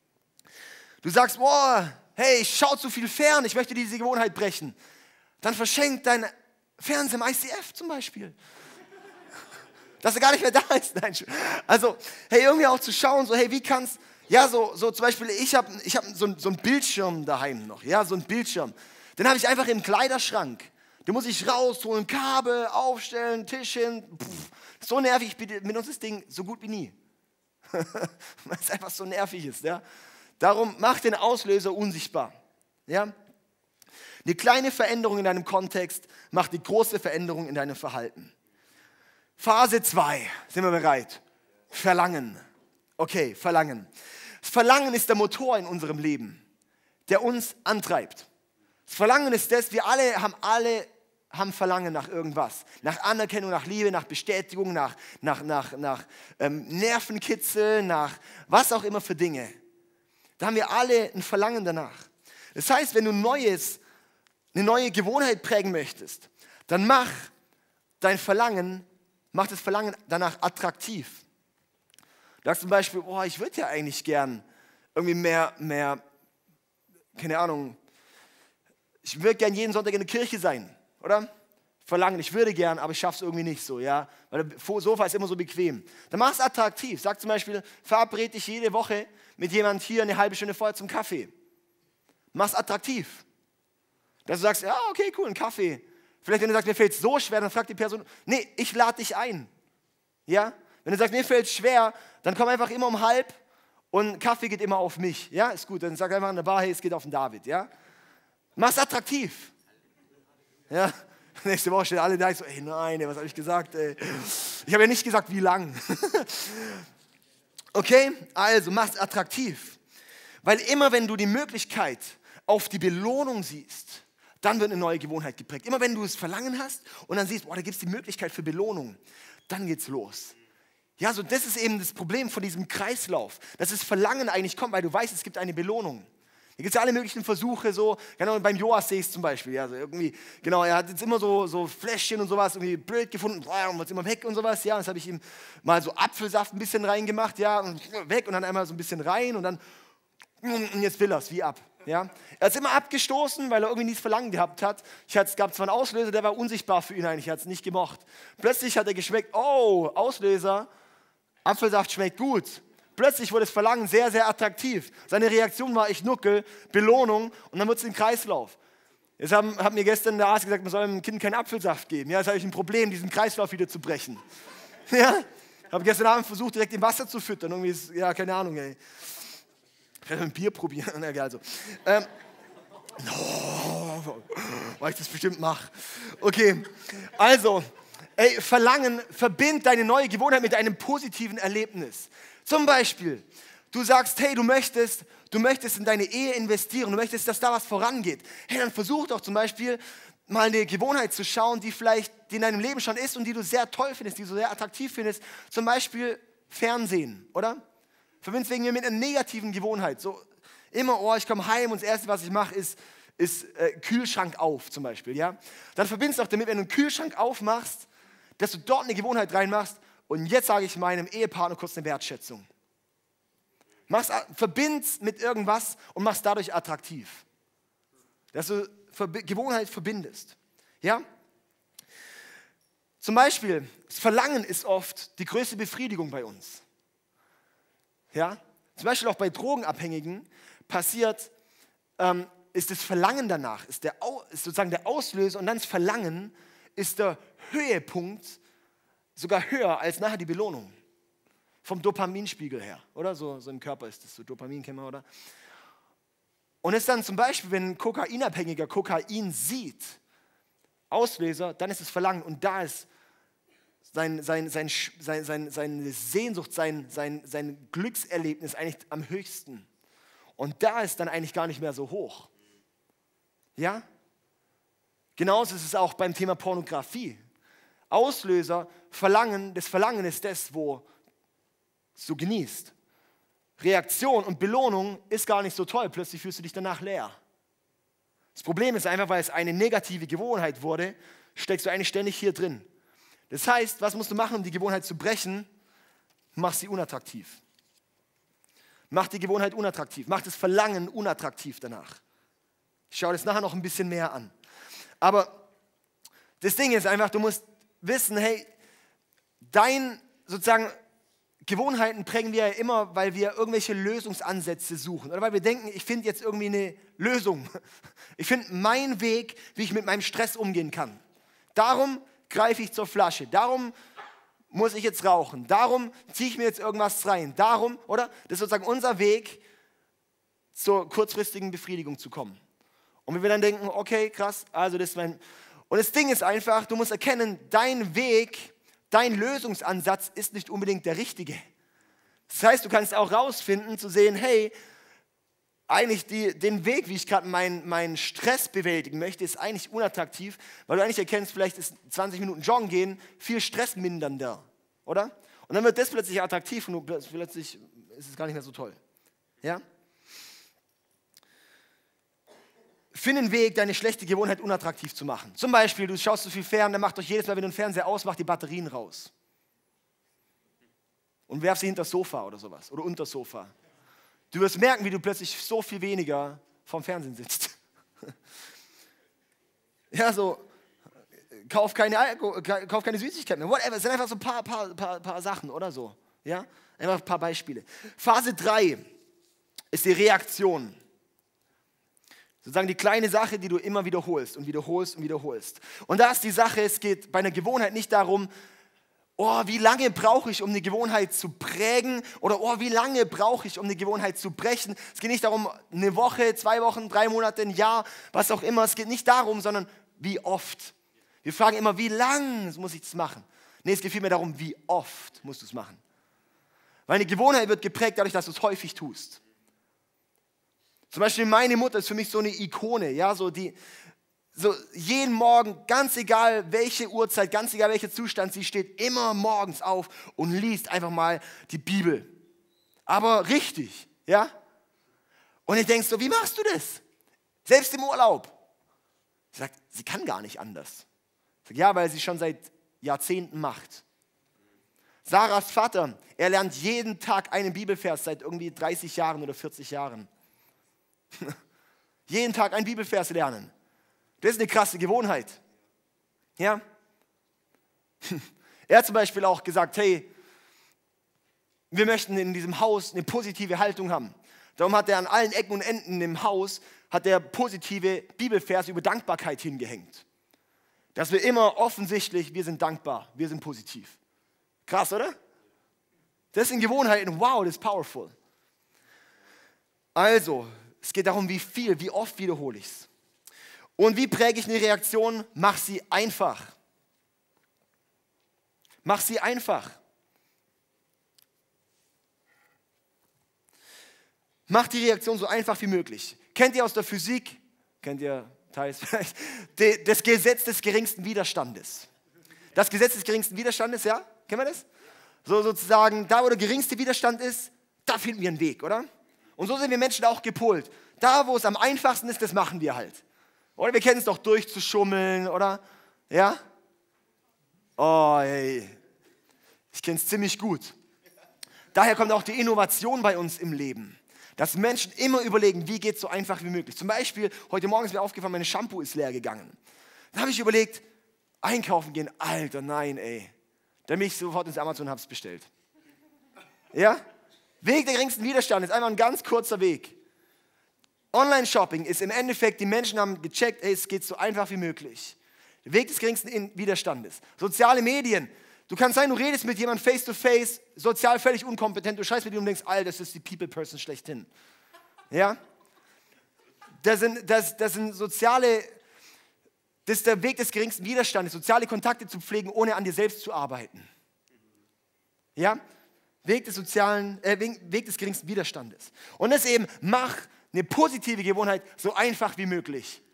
Du sagst, boah, hey, ich schaue zu viel fern, ich möchte diese Gewohnheit brechen. Dann verschenk dein Fernseher im ICF zum Beispiel. Dass er gar nicht mehr da ist. Nein. Also, hey, irgendwie auch zu schauen, so, hey, wie kannst, ja, so zum Beispiel, ich hab so einen Bildschirm daheim noch, ja, so einen Bildschirm. Den habe ich einfach im Kleiderschrank. Den muss ich rausholen, Kabel, aufstellen, Tisch hin. So nervig, ich benutze das Ding so gut wie nie. Weil es einfach so nervig ist. Ja? Darum mach den Auslöser unsichtbar. Ja? Eine kleine Veränderung in deinem Kontext macht eine große Veränderung in deinem Verhalten. Phase 2, sind wir bereit? Verlangen. Okay, Verlangen. Das Verlangen ist der Motor in unserem Leben, der uns antreibt. Das Verlangen ist das, wir alle haben Verlangen nach irgendwas. Nach Anerkennung, nach Liebe, nach Bestätigung, nach Nervenkitzel, nach was auch immer für Dinge. Da haben wir alle ein Verlangen danach. Das heißt, wenn du eine neue Gewohnheit prägen möchtest, dann mach das Verlangen danach attraktiv. Du sagst zum Beispiel, oh, ich würde ja eigentlich gern irgendwie mehr, keine Ahnung, ich würde gern jeden Sonntag in der Kirche sein, oder? Verlangen, ich würde gern, aber ich schaffe es irgendwie nicht so, ja? Weil das Sofa ist immer so bequem. Dann mach es attraktiv. Sag zum Beispiel, verabrede dich jede Woche mit jemand hier eine halbe Stunde vorher zum Kaffee. Mach es attraktiv. Dass du sagst, ja, okay, cool, ein Kaffee. Vielleicht, wenn du sagst, mir fällt es so schwer, dann fragt die Person, nee, ich lade dich ein. Ja? Wenn du sagst, mir fällt es schwer, dann komm einfach immer um 12:30 und Kaffee geht immer auf mich. Ja, ist gut. Dann sag einfach an der Bar, hey, es geht auf den David. Ja? Mach's attraktiv. Ja? Nächste Woche stehen alle da, ich so, ey, nein, was habe ich gesagt, ey? Ich habe ja nicht gesagt, wie lang. Okay, also mach's attraktiv. Weil immer, wenn du die Möglichkeit auf die Belohnung siehst, dann wird eine neue Gewohnheit geprägt. Immer wenn du das Verlangen hast und dann siehst, boah, da gibt es die Möglichkeit für Belohnung, dann geht's los. Ja, so das ist eben das Problem von diesem Kreislauf, dass das Verlangen eigentlich kommt, weil du weißt, es gibt eine Belohnung. Da gibt es ja alle möglichen Versuche, so, genau, beim Joas sehe ich es zum Beispiel, ja, so irgendwie, genau, er hat jetzt immer so Fläschchen und sowas irgendwie blöd gefunden, und war jetzt immer weg und sowas, ja, das habe ich ihm mal so Apfelsaft ein bisschen reingemamt, ja, und weg und dann einmal so ein bisschen rein und dann, und jetzt will er es, wie ab, ja. Er ist immer abgestoßen, weil er irgendwie nie das Verlangen gehabt hat. Es gab zwar einen Auslöser, der war unsichtbar für ihn eigentlich, er hat es nicht gemocht. Plötzlich hat er geschmeckt, oh, Auslöser, Apfelsaft schmeckt gut. Plötzlich wurde das Verlangen sehr, sehr attraktiv. Seine Reaktion war, ich nuckel, Belohnung und dann wird es ein Kreislauf. Jetzt hat mir gestern der Arzt gesagt, man soll dem Kind keinen Apfelsaft geben. Ja, jetzt habe ich ein Problem, diesen Kreislauf wieder zu brechen. Ja, ich habe gestern Abend versucht, direkt im Wasser zu füttern. Irgendwie ist, ja, keine Ahnung, ey. Ich werde ein Bier probieren. Also, weil ich das bestimmt mache. Okay, also, ey, Verlangen verbindet deine neue Gewohnheit mit einem positiven Erlebnis. Zum Beispiel, du sagst, hey, du möchtest in deine Ehe investieren, du möchtest, dass da was vorangeht. Hey, dann versuch doch zum Beispiel mal eine Gewohnheit zu schauen, die in deinem Leben schon ist und die du sehr toll findest, die du sehr attraktiv findest. Zum Beispiel Fernsehen, oder? Verbindest wegen mir mit einer negativen Gewohnheit. So immer, oh, ich komme heim und das Erste, was ich mache, ist Kühlschrank auf zum Beispiel. Ja? Dann verbindest du auch damit, wenn du einen Kühlschrank aufmachst, dass du dort eine Gewohnheit reinmachst. Und jetzt sage ich meinem Ehepartner kurz eine Wertschätzung. Verbind's mit irgendwas und mach's dadurch attraktiv. Dass du Gewohnheit verbindest. Ja? Zum Beispiel, das Verlangen ist oft die größte Befriedigung bei uns. Ja? Zum Beispiel auch bei Drogenabhängigen ist das Verlangen danach, ist sozusagen der Auslöser und dann das Verlangen ist der Höhepunkt, sogar höher als nachher die Belohnung. Vom Dopaminspiegel her, oder? So im Körper ist das so, Dopamin kennen wir, oder? Und es dann zum Beispiel, wenn ein Kokainabhängiger Kokain sieht, Auslöser, dann ist es Verlangen und da ist seine Sehnsucht, sein Glückserlebnis eigentlich am höchsten. Und da ist dann eigentlich gar nicht mehr so hoch. Ja? Genauso ist es auch beim Thema Pornografie. Auslöser, das Verlangen ist das, wo du genießt. Reaktion und Belohnung ist gar nicht so toll, plötzlich fühlst du dich danach leer. Das Problem ist einfach, weil es eine negative Gewohnheit wurde, steckst du eigentlich ständig hier drin. Das heißt, was musst du machen, um die Gewohnheit zu brechen? Mach sie unattraktiv. Mach die Gewohnheit unattraktiv. Mach das Verlangen unattraktiv danach. Ich schaue das nachher noch ein bisschen mehr an. Aber das Ding ist einfach, du musst wissen, hey, Gewohnheiten prägen wir ja immer, weil wir irgendwelche Lösungsansätze suchen. Oder weil wir denken, ich finde jetzt irgendwie eine Lösung. Ich finde meinen Weg, wie ich mit meinem Stress umgehen kann. Darum greife ich zur Flasche. Darum muss ich jetzt rauchen. Darum ziehe ich mir jetzt irgendwas rein. Darum, oder? Das ist sozusagen unser Weg, zur kurzfristigen Befriedigung zu kommen. Und wenn wir dann denken, okay, krass, also das ist mein... Und das Ding ist einfach, du musst erkennen, dein Weg, dein Lösungsansatz ist nicht unbedingt der richtige. Das heißt, du kannst auch rausfinden, zu sehen, hey, eigentlich den Weg, wie ich gerade meinen Stress bewältigen möchte, ist eigentlich unattraktiv, weil du eigentlich erkennst, vielleicht ist 20 Minuten Joggen gehen viel stressmindernder, oder? Und dann wird das plötzlich attraktiv und plötzlich ist es gar nicht mehr so toll. Ja? Find einen Weg, deine schlechte Gewohnheit unattraktiv zu machen. Zum Beispiel, du schaust zu viel fern, dann macht doch jedes Mal, wenn du den Fernseher ausmachst, die Batterien raus. Und werf sie hinter das Sofa oder sowas. Oder unter das Sofa. Du wirst merken, wie du plötzlich so viel weniger vorm Fernsehen sitzt. Ja, so, kauf keine Süßigkeiten mehr. Whatever, es sind einfach so ein paar Sachen oder so. Ja, einfach ein paar Beispiele. Phase 3 ist die Reaktion. Sozusagen die kleine Sache, die du immer wiederholst und wiederholst und wiederholst. Und da ist die Sache, es geht bei einer Gewohnheit nicht darum, oh, wie lange brauche ich, um eine Gewohnheit zu prägen? Oder oh, wie lange brauche ich, um eine Gewohnheit zu brechen? Es geht nicht darum, eine Woche, 2 Wochen, 3 Monate, ein Jahr, was auch immer. Es geht nicht darum, sondern wie oft. Wir fragen immer, wie lang muss ich das machen? Nee, es geht vielmehr darum, wie oft musst du es machen. Weil eine Gewohnheit wird geprägt dadurch, dass du es häufig tust. Zum Beispiel meine Mutter ist für mich so eine Ikone, ja, so jeden Morgen, ganz egal welche Uhrzeit, ganz egal welcher Zustand, sie steht immer morgens auf und liest einfach mal die Bibel. Aber richtig, ja. Und ich denke so, wie machst du das? Selbst im Urlaub. Sie sagt, sie kann gar nicht anders. Ich sage, ja, weil sie schon seit Jahrzehnten macht. Sarahs Vater, er lernt jeden Tag einen Bibelvers seit irgendwie 30 Jahren oder 40 Jahren. Jeden Tag einen Bibelvers lernen. Das ist eine krasse Gewohnheit. Ja? Er hat zum Beispiel auch gesagt, hey, wir möchten in diesem Haus eine positive Haltung haben. Darum hat er an allen Ecken und Enden im Haus positive Bibelverse über Dankbarkeit hingehängt. Dass wir immer offensichtlich, wir sind dankbar, wir sind positiv. Krass, oder? Das sind Gewohnheiten, wow, das ist powerful. Also, es geht darum, wie oft wiederhole ich es. Und wie präge ich eine Reaktion? Mach sie einfach. Mach sie einfach. Mach die Reaktion so einfach wie möglich. Kennt ihr aus der Physik, kennt ihr teils vielleicht, das Gesetz des geringsten Widerstandes. Das Gesetz des geringsten Widerstandes, ja? Kennen wir das? So sozusagen, da wo der geringste Widerstand ist, da finden wir einen Weg, oder? Und so sind wir Menschen auch gepolt. Da, wo es am einfachsten ist, das machen wir halt. Oder wir kennen es doch, durchzuschummeln, oder? Ja? Oh, ey. Ich kenne es ziemlich gut. Daher kommt auch die Innovation bei uns im Leben. Dass Menschen immer überlegen, wie geht es so einfach wie möglich. Zum Beispiel, heute Morgen ist mir aufgefallen, meine Shampoo ist leer gegangen. Dann habe ich überlegt, einkaufen gehen. Alter, nein, ey. Dann bin ich sofort ins Amazon und habe es bestellt. Ja? Weg der geringsten Widerstand ist einfach ein ganz kurzer Weg. Online-Shopping ist im Endeffekt, die Menschen haben gecheckt, ey, es geht so einfach wie möglich. Der Weg des geringsten Widerstandes. Soziale Medien. Du kannst sein, du redest mit jemandem face to face, sozial völlig unkompetent, du schreibst mit ihm und denkst, Alter, das ist die People-Person schlechthin. Ja? Das ist der Weg des geringsten Widerstandes, soziale Kontakte zu pflegen, ohne an dir selbst zu arbeiten. Ja? Weg des geringsten Widerstandes. Und das eben, mach eine positive Gewohnheit so einfach wie möglich.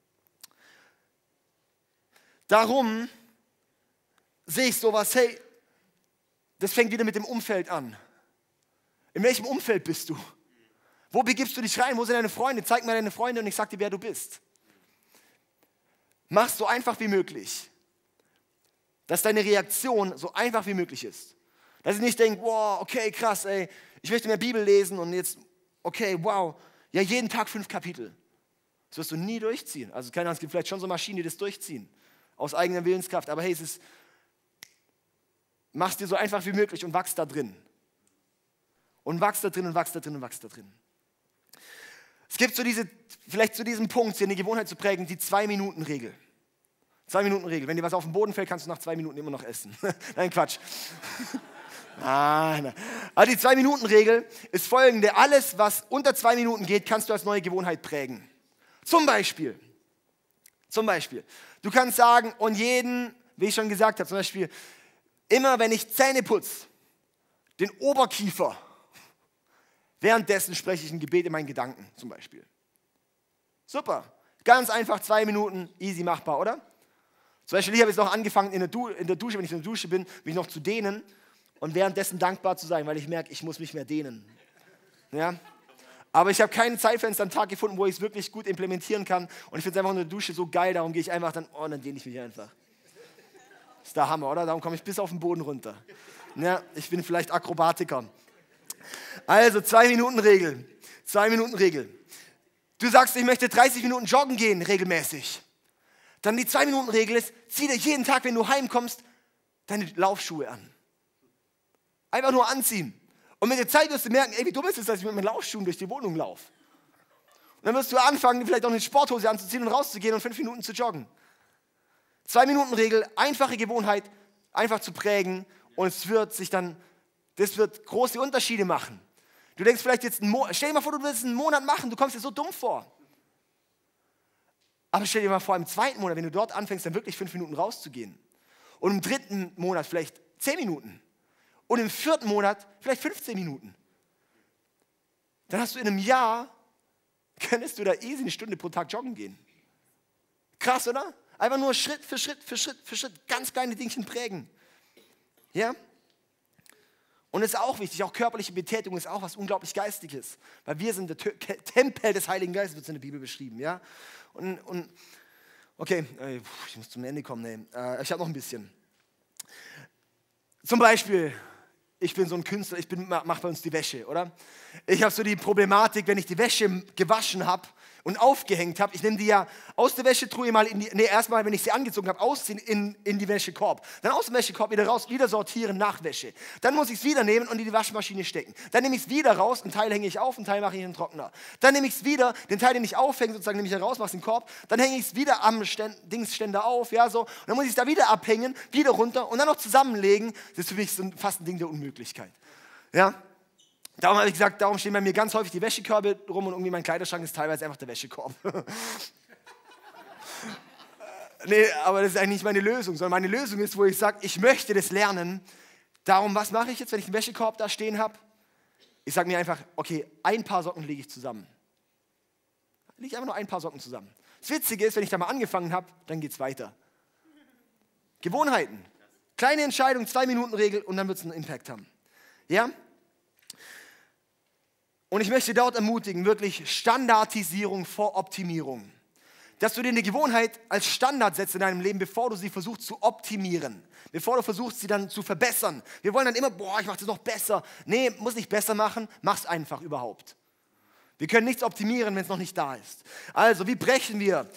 Darum sehe ich sowas, hey, das fängt wieder mit dem Umfeld an. In welchem Umfeld bist du? Wo begibst du dich rein? Wo sind deine Freunde? Zeig mir deine Freunde und ich sag dir, wer du bist. Mach es so einfach wie möglich. Dass deine Reaktion so einfach wie möglich ist. Dass ich nicht denke, wow, okay, krass, ey, ich möchte mehr Bibel lesen und jetzt, okay, wow, ja, jeden Tag 5 Kapitel. Das wirst du nie durchziehen. Also keine Ahnung, es gibt vielleicht schon so Maschinen, die das durchziehen. Aus eigener Willenskraft. Aber hey, mach es dir so einfach wie möglich und wachst da drin. Und wachst da drin und wachst da drin und wachst da drin. Es gibt vielleicht zu diesem Punkt, hier eine Gewohnheit zu prägen, die 2-Minuten-Regel. 2-Minuten-Regel. Wenn dir was auf den Boden fällt, kannst du nach 2 Minuten immer noch essen. Nein, Quatsch. Nein. Also die 2-Minuten-Regel ist folgende. Alles, was unter 2 Minuten geht, kannst du als neue Gewohnheit prägen. Zum Beispiel, du kannst sagen, und jeden, wie ich schon gesagt habe, zum Beispiel, immer wenn ich Zähne putze, den Oberkiefer, währenddessen spreche ich ein Gebet in meinen Gedanken, zum Beispiel. Super. Ganz einfach, 2 Minuten, easy machbar, oder? Zum Beispiel, hier habe ich es noch angefangen, in der Dusche, wenn ich in der Dusche bin, mich noch zu dehnen und währenddessen dankbar zu sein, weil ich merke, ich muss mich mehr dehnen. Ja? Aber ich habe kein Zeitfenster am Tag gefunden, wo ich es wirklich gut implementieren kann. Und ich finde es einfach in der Dusche so geil, darum gehe ich einfach dann dehne ich mich einfach. Das ist der Hammer, oder? Darum komme ich bis auf den Boden runter. Ja, ich bin vielleicht Akrobatiker. Also 2-Minuten-Regel. 2-Minuten-Regel. Du sagst, ich möchte 30 Minuten joggen gehen, regelmäßig. Dann die 2-Minuten-Regel ist, zieh dir jeden Tag, wenn du heimkommst, deine Laufschuhe an. Einfach nur anziehen. Und mit der Zeit wirst du merken, ey, wie dumm ist es, dass ich mit meinen Laufschuhen durch die Wohnung laufe. Und dann wirst du anfangen, vielleicht auch eine Sporthose anzuziehen und rauszugehen und 5 Minuten zu joggen. 2-Minuten-Regel, einfache Gewohnheit, einfach zu prägen und das wird große Unterschiede machen. Du denkst vielleicht jetzt, stell dir mal vor, du willst einen Monat machen, du kommst dir so dumm vor. Aber stell dir mal vor, im 2. Monat, wenn du dort anfängst, dann wirklich 5 Minuten rauszugehen. Und im 3. Monat vielleicht 10 Minuten. Und im 4. Monat vielleicht 15 Minuten. Dann hast du in einem Jahr, könntest du da easy 1 Stunde pro Tag joggen gehen. Krass, oder? Einfach nur Schritt für Schritt für Schritt für Schritt ganz kleine Dingchen prägen. Ja? Und es ist auch wichtig, auch körperliche Betätigung ist auch was unglaublich Geistiges. Weil wir sind der Tempel des Heiligen Geistes, wird es in der Bibel beschrieben. Ja? Und okay, ich muss zum Ende kommen. Nee. Ich habe noch ein bisschen. Zum Beispiel, ich bin so ein Künstler, mache bei uns die Wäsche, oder? Ich habe so die Problematik, wenn ich die Wäsche gewaschen habe und aufgehängt habe, ich nehme die ja aus der Wäschetruhe mal erstmal, wenn ich sie angezogen habe, ausziehen in die Wäschekorb. Dann aus dem Wäschekorb wieder raus, wieder sortieren, Nachwäsche. Dann muss ich es wieder nehmen und in die Waschmaschine stecken. Dann nehme ich es wieder raus, einen Teil hänge ich auf, einen Teil mache ich in den Trockner. Dann nehme ich es wieder, den Teil, den ich aufhänge, sozusagen nehme ich raus, mache es in den Korb. Dann hänge ich es wieder am Dingsständer auf, ja, so. Und dann muss ich es da wieder abhängen, wieder runter und dann noch zusammenlegen. Das ist für mich fast ein Ding der Unmöglichkeit. Ja? Darum habe ich gesagt, darum stehen bei mir ganz häufig die Wäschekörbe rum und irgendwie mein Kleiderschrank ist teilweise einfach der Wäschekorb. Nee, aber das ist eigentlich nicht meine Lösung, sondern meine Lösung ist, wo ich sage, ich möchte das lernen. Darum, was mache ich jetzt, wenn ich einen Wäschekorb da stehen habe? Ich sage mir einfach, okay, ein paar Socken lege ich zusammen. Lege ich einfach nur ein paar Socken zusammen. Das Witzige ist, wenn ich da mal angefangen habe, dann geht es weiter. Gewohnheiten. Kleine Entscheidung, 2-Minuten-Regel und dann wird es einen Impact haben. Ja? Und ich möchte dort ermutigen, wirklich Standardisierung vor Optimierung. Dass du dir eine Gewohnheit als Standard setzt in deinem Leben, bevor du sie versuchst zu optimieren. Bevor du versuchst, sie dann zu verbessern. Wir wollen dann immer, ich mache das noch besser. Nee, muss nicht besser machen, mach's einfach überhaupt. Wir können nichts optimieren, wenn es noch nicht da ist. Also, wie brechen wir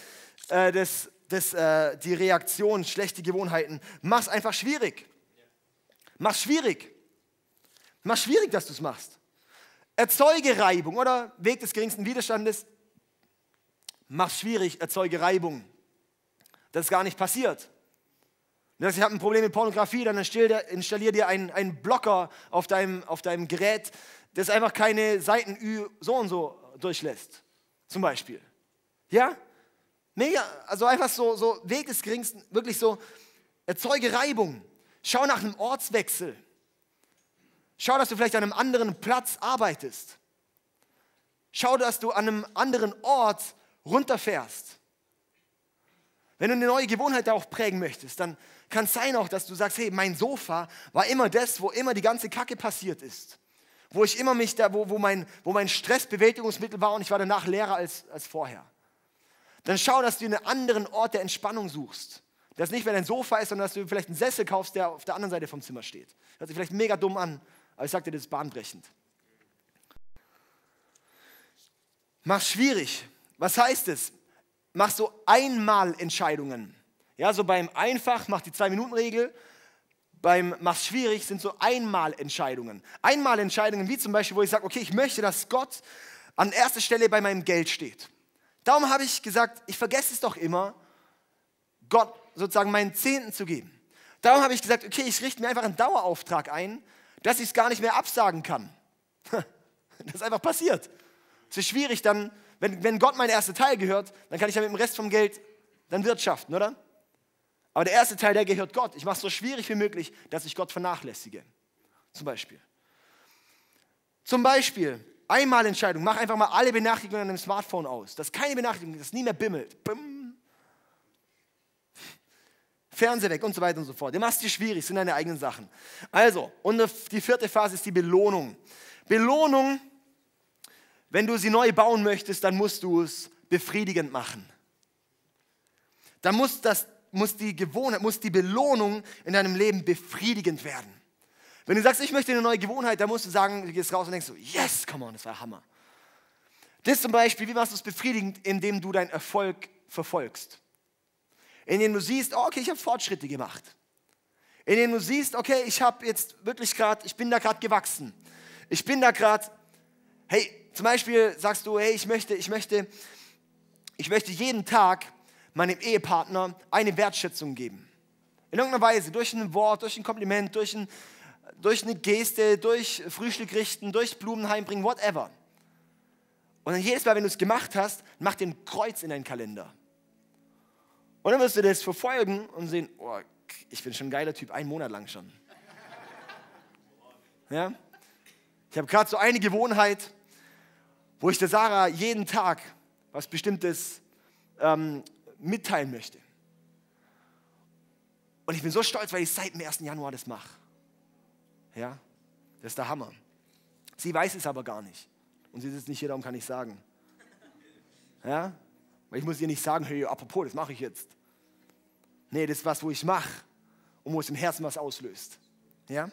die Reaktion, schlechte Gewohnheiten? Mach's einfach schwierig. Mach's schwierig. Mach's schwierig, dass du es machst. Erzeuge Reibung, oder? Weg des geringsten Widerstandes. Mach's schwierig, erzeuge Reibung. Das ist gar nicht passiert. Ich habe ein Problem mit Pornografie, dann installier dir einen Blocker auf deinem Gerät, das einfach keine Seiten so und so durchlässt. Zum Beispiel. Ja? Mega, also einfach so Weg des geringsten, wirklich so, erzeuge Reibung. Schau nach einem Ortswechsel. Schau, dass du vielleicht an einem anderen Platz arbeitest. Schau, dass du an einem anderen Ort runterfährst. Wenn du eine neue Gewohnheit da auch prägen möchtest, dann kann es sein auch, dass du sagst, hey, mein Sofa war immer das, wo immer die ganze Kacke passiert ist. Wo ich immer wo mein Stressbewältigungsmittel war und ich war danach leerer als vorher. Dann schau, dass du einen anderen Ort der Entspannung suchst. Das nicht, wenn ein Sofa ist, sondern dass du vielleicht einen Sessel kaufst, der auf der anderen Seite vom Zimmer steht. Hört sich vielleicht mega dumm an, aber ich sag dir, das ist bahnbrechend. Mach's schwierig. Was heißt es? Mach so Einmalentscheidungen. Ja, so beim Einfach, mach die 2-Minuten-Regel. Beim Mach's schwierig sind so Einmalentscheidungen. Einmalentscheidungen wie zum Beispiel, wo ich sage, okay, ich möchte, dass Gott an erster Stelle bei meinem Geld steht. Darum habe ich gesagt, ich vergesse es doch immer, Gott sozusagen meinen Zehnten zu geben. Darum habe ich gesagt, okay, ich richte mir einfach einen Dauerauftrag ein, dass ich es gar nicht mehr absagen kann. Das ist einfach passiert. Es ist schwierig dann, wenn Gott mein erster Teil gehört, dann kann ich ja mit dem Rest vom Geld dann wirtschaften, oder? Aber der erste Teil, der gehört Gott. Ich mache es so schwierig wie möglich, dass ich Gott vernachlässige. Zum Beispiel, Einmalentscheidung. Mach einfach mal alle Benachrichtigungen an deinem Smartphone aus. Dass keine Benachrichtigung, dass nie mehr bimmelt. Bimm. Fernseher weg und so weiter und so fort. Du machst es dir schwierig, sind deine eigenen Sachen. Also, und die 4. Phase ist die Belohnung. Belohnung, wenn du sie neu bauen möchtest, dann musst du es befriedigend machen. Dann muss die Belohnung in deinem Leben befriedigend werden. Wenn du sagst, ich möchte eine neue Gewohnheit, dann musst du sagen, du gehst raus und denkst so, yes, come on, das war Hammer. Das zum Beispiel, wie machst du es befriedigend, indem du deinen Erfolg verfolgst? in denen du siehst, oh, okay, ich habe Fortschritte gemacht. In denen du siehst, okay, ich bin da gerade gewachsen. Ich bin da gerade, hey, zum Beispiel sagst du, hey, ich möchte jeden Tag meinem Ehepartner eine Wertschätzung geben. In irgendeiner Weise, durch ein Wort, durch ein Kompliment, durch eine Geste, durch Frühstück richten, durch Blumen heimbringen, whatever. Und dann jedes Mal, wenn du es gemacht hast, mach dir ein Kreuz in deinen Kalender. Und dann wirst du das verfolgen und sehen, oh, ich bin schon ein geiler Typ, 1 Monat lang schon. Ja? Ich habe gerade so eine Gewohnheit, wo ich der Sarah jeden Tag was Bestimmtes mitteilen möchte. Und ich bin so stolz, weil ich seit dem 1. Januar das mache. Ja, das ist der Hammer. Sie weiß es aber gar nicht. Und sie sitzt nicht hier, darum kann ich sagen. Ja, weil ich muss ihr nicht sagen, hey, apropos, das mache ich jetzt. Nee, das ist was, wo ich mache und wo es im Herzen was auslöst. Ja?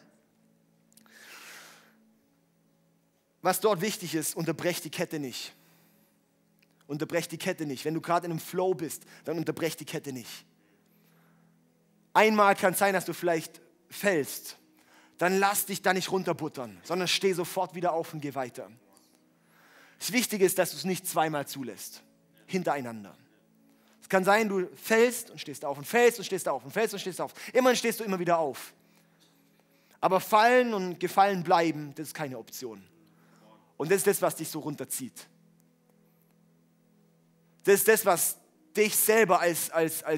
Was dort wichtig ist, unterbrech die Kette nicht. Unterbrech die Kette nicht. Wenn du gerade in einem Flow bist, dann unterbrech die Kette nicht. Einmal kann es sein, dass du vielleicht fällst. Dann lass dich da nicht runterbuttern, sondern steh sofort wieder auf und geh weiter. Das Wichtige ist, dass du es nicht zweimal zulässt, hintereinander. Es kann sein, du fällst und stehst auf und fällst und stehst auf und fällst und stehst auf. Immerhin stehst du immer wieder auf. Aber fallen und gefallen bleiben, das ist keine Option. Und das ist das, was dich so runterzieht. Das ist das, was dich selber als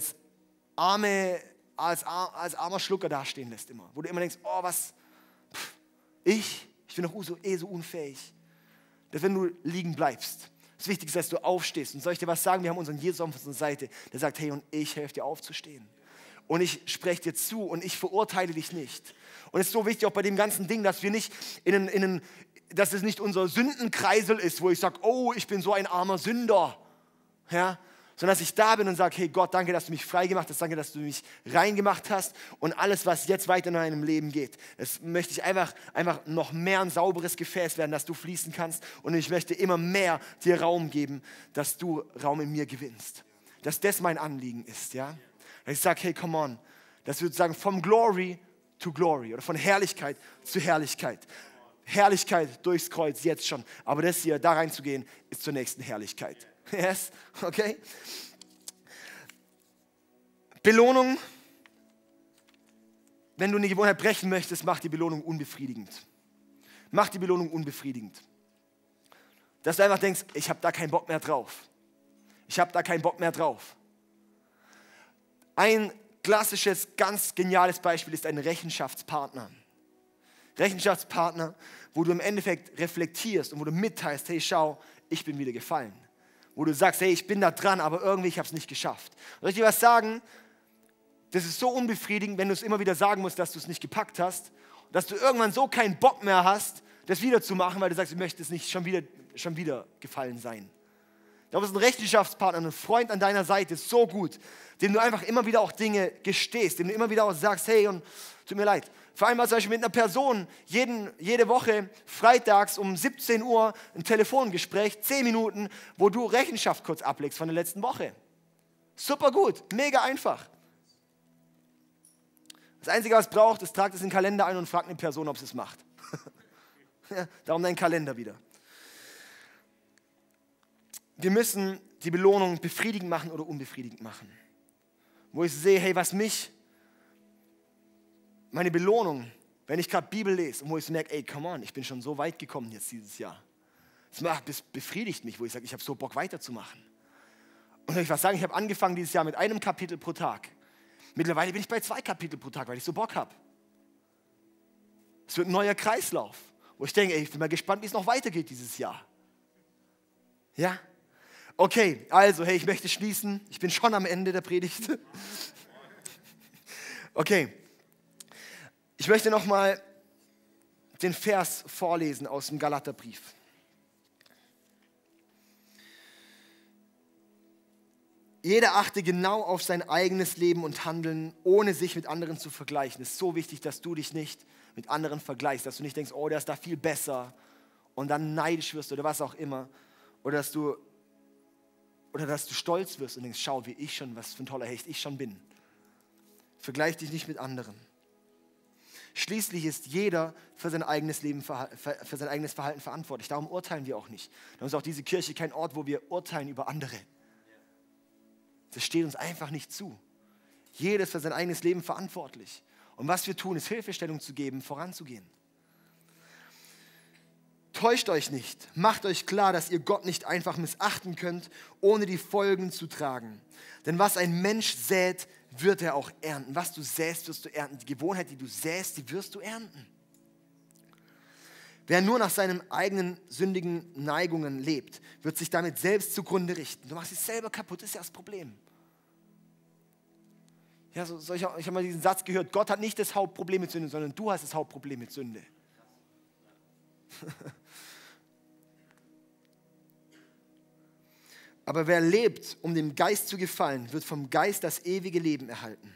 armer Schlucker dastehen lässt immer. Wo du immer denkst, oh was, ich bin doch so unfähig. Dass wenn du liegen bleibst, das Wichtigste ist, dass du aufstehst. Und soll ich dir was sagen? Wir haben unseren Jesus auf unserer Seite, der sagt, hey, und ich helfe dir aufzustehen. Und ich spreche dir zu und ich verurteile dich nicht. Und es ist so wichtig auch bei dem ganzen Ding, dass wir nicht dass es nicht unser Sündenkreisel ist, wo ich sage, oh, ich bin so ein armer Sünder. Ja? Sondern dass ich da bin und sage, hey Gott, danke, dass du mich frei gemacht hast, danke, dass du mich reingemacht hast und alles, was jetzt weiter in meinem Leben geht, das möchte ich einfach noch mehr ein sauberes Gefäß werden, dass du fließen kannst und ich möchte immer mehr dir Raum geben, dass du Raum in mir gewinnst. Dass das mein Anliegen ist, ja. Dass ich sage, hey, come on, dass wir sozusagen vom Glory to Glory oder von Herrlichkeit zu Herrlichkeit. Herrlichkeit durchs Kreuz, jetzt schon. Aber das hier, da reinzugehen, ist zur nächsten Herrlichkeit. Yes, okay. Belohnung. Wenn du eine Gewohnheit brechen möchtest, mach die Belohnung unbefriedigend. Mach die Belohnung unbefriedigend. Dass du einfach denkst, ich habe da keinen Bock mehr drauf. Ich habe da keinen Bock mehr drauf. Ein klassisches, ganz geniales Beispiel ist ein Rechenschaftspartner. Rechenschaftspartner, wo du im Endeffekt reflektierst und wo du mitteilst, hey, schau, ich bin wieder gefallen. Wo du sagst, hey, ich bin da dran, aber irgendwie, ich habe es nicht geschafft. Soll ich dir was sagen? Das ist so unbefriedigend, wenn du es immer wieder sagen musst, dass du es nicht gepackt hast, dass du irgendwann so keinen Bock mehr hast, das wieder zu machen, weil du sagst, du möchtest nicht schon wieder gefallen sein. Da ist ein Rechenschaftspartner, ein Freund an deiner Seite, ist so gut, dem du einfach immer wieder auch Dinge gestehst, dem du immer wieder auch sagst, hey, und tut mir leid. Vereinbart zum Beispiel mit einer Person jede Woche freitags um 17 Uhr ein Telefongespräch, 10 Minuten, wo du Rechenschaft kurz ablegst von der letzten Woche. Super gut, mega einfach. Das Einzige, was es braucht, ist, tragt es in den Kalender ein und fragt eine Person, ob sie es macht. Ja, darum dein Kalender wieder. Wir müssen die Belohnung befriedigend machen oder unbefriedigend machen. Wo ich sehe, hey, meine Belohnung, wenn ich gerade Bibel lese und wo ich merke, ey, come on, ich bin schon so weit gekommen jetzt dieses Jahr. Das befriedigt mich, wo ich sage, ich habe so Bock weiterzumachen. Und soll ich was sagen, ich habe angefangen dieses Jahr mit einem Kapitel pro Tag. Mittlerweile bin ich bei 2 Kapitel pro Tag, weil ich so Bock habe. Es wird ein neuer Kreislauf, wo ich denke, ey, ich bin mal gespannt, wie es noch weitergeht dieses Jahr. Ja? Okay, also, hey, ich möchte schließen. Ich bin schon am Ende der Predigt. Okay. Ich möchte nochmal den Vers vorlesen aus dem Galaterbrief. Jeder achte genau auf sein eigenes Leben und Handeln, ohne sich mit anderen zu vergleichen. Es ist so wichtig, dass du dich nicht mit anderen vergleichst, dass du nicht denkst, oh, der ist da viel besser und dann neidisch wirst oder was auch immer. Oder dass du Oder dass du stolz wirst und denkst, schau, was für ein toller Hecht ich schon bin. Vergleich dich nicht mit anderen. Schließlich ist jeder für sein eigenes Verhalten verantwortlich. Darum urteilen wir auch nicht. Darum ist auch diese Kirche kein Ort, wo wir urteilen über andere. Das steht uns einfach nicht zu. Jeder ist für sein eigenes Leben verantwortlich. Und was wir tun, ist Hilfestellung zu geben, voranzugehen. Täuscht euch nicht. Macht euch klar, dass ihr Gott nicht einfach missachten könnt, ohne die Folgen zu tragen. Denn was ein Mensch sät, wird er auch ernten. Was du säst, wirst du ernten. Die Gewohnheit, die du säst, die wirst du ernten. Wer nur nach seinen eigenen sündigen Neigungen lebt, wird sich damit selbst zugrunde richten. Du machst dich selber kaputt, das ist ja das Problem. Ja, ich habe mal diesen Satz gehört, Gott hat nicht das Hauptproblem mit Sünde, sondern du hast das Hauptproblem mit Sünde. Aber wer lebt, um dem Geist zu gefallen, wird vom Geist das ewige Leben erhalten.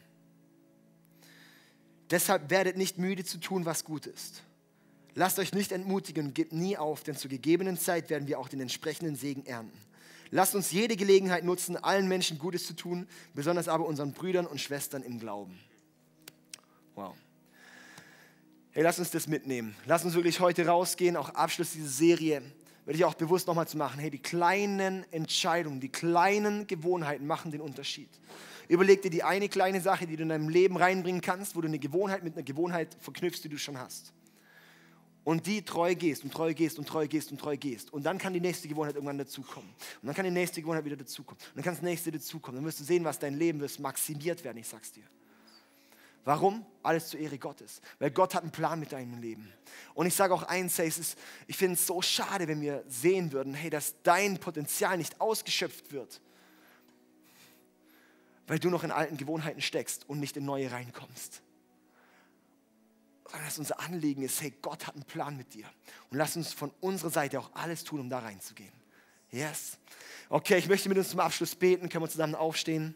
Deshalb werdet nicht müde zu tun, was gut ist. Lasst euch nicht entmutigen und gebt nie auf, denn zur gegebenen Zeit werden wir auch den entsprechenden Segen ernten. Lasst uns jede Gelegenheit nutzen, allen Menschen Gutes zu tun, besonders aber unseren Brüdern und Schwestern im Glauben. Wow. Hey, lass uns das mitnehmen. Lass uns wirklich heute rausgehen, auch Abschluss dieser Serie, würde ich auch bewusst nochmal zu machen. Hey, die kleinen Entscheidungen, die kleinen Gewohnheiten machen den Unterschied. Überleg dir die eine kleine Sache, die du in deinem Leben reinbringen kannst, wo du eine Gewohnheit mit einer Gewohnheit verknüpfst, die du schon hast. Und die treu gehst und treu gehst und treu gehst und treu gehst. Und dann kann die nächste Gewohnheit irgendwann dazukommen. Und dann kann die nächste Gewohnheit wieder dazukommen. Und dann kann das nächste dazukommen. Dann wirst du sehen, was dein Leben wird maximiert werden, ich sag's dir. Warum? Alles zur Ehre Gottes. Weil Gott hat einen Plan mit deinem Leben. Und ich sage auch eins, hey, ich finde es so schade, wenn wir sehen würden, hey, dass dein Potenzial nicht ausgeschöpft wird, weil du noch in alten Gewohnheiten steckst und nicht in neue reinkommst. Sondern dass unser Anliegen ist, hey, Gott hat einen Plan mit dir. Und lass uns von unserer Seite auch alles tun, um da reinzugehen. Yes. Okay, ich möchte mit uns zum Abschluss beten. Können wir zusammen aufstehen?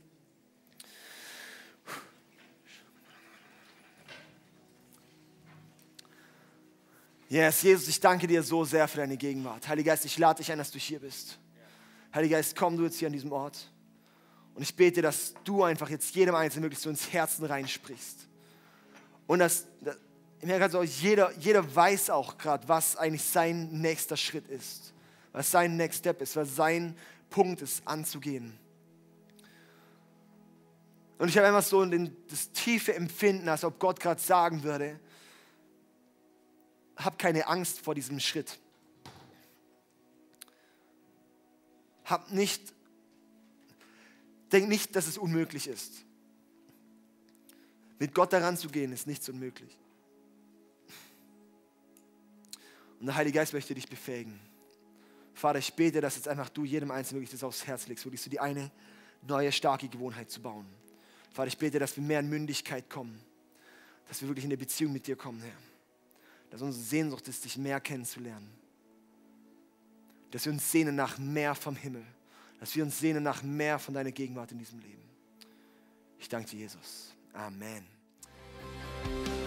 Yes, Jesus, ich danke dir so sehr für deine Gegenwart. Heiliger Geist, ich lade dich ein, dass du hier bist. Heiliger Geist, komm du jetzt hier an diesem Ort. Und ich bete, dass du einfach jetzt jedem Einzelnen wirklich so ins Herzen reinsprichst. Und dass jeder weiß auch gerade, was eigentlich sein nächster Schritt ist. Was sein Next Step ist, was sein Punkt ist, anzugehen. Und ich habe einfach so das tiefe Empfinden, als ob Gott gerade sagen würde, hab keine Angst vor diesem Schritt. Denk nicht, dass es unmöglich ist. Mit Gott daran zu gehen, ist nichts unmöglich. Und der Heilige Geist möchte dich befähigen. Vater, ich bete, dass jetzt einfach du jedem Einzelnen wirklich das aufs Herz legst, wirklich so die eine neue, starke Gewohnheit zu bauen. Vater, ich bete, dass wir mehr in Mündigkeit kommen, dass wir wirklich in eine Beziehung mit dir kommen, Herr. Dass unsere Sehnsucht ist, dich mehr kennenzulernen. Dass wir uns sehnen nach mehr vom Himmel. Dass wir uns sehnen nach mehr von deiner Gegenwart in diesem Leben. Ich danke dir, Jesus. Amen.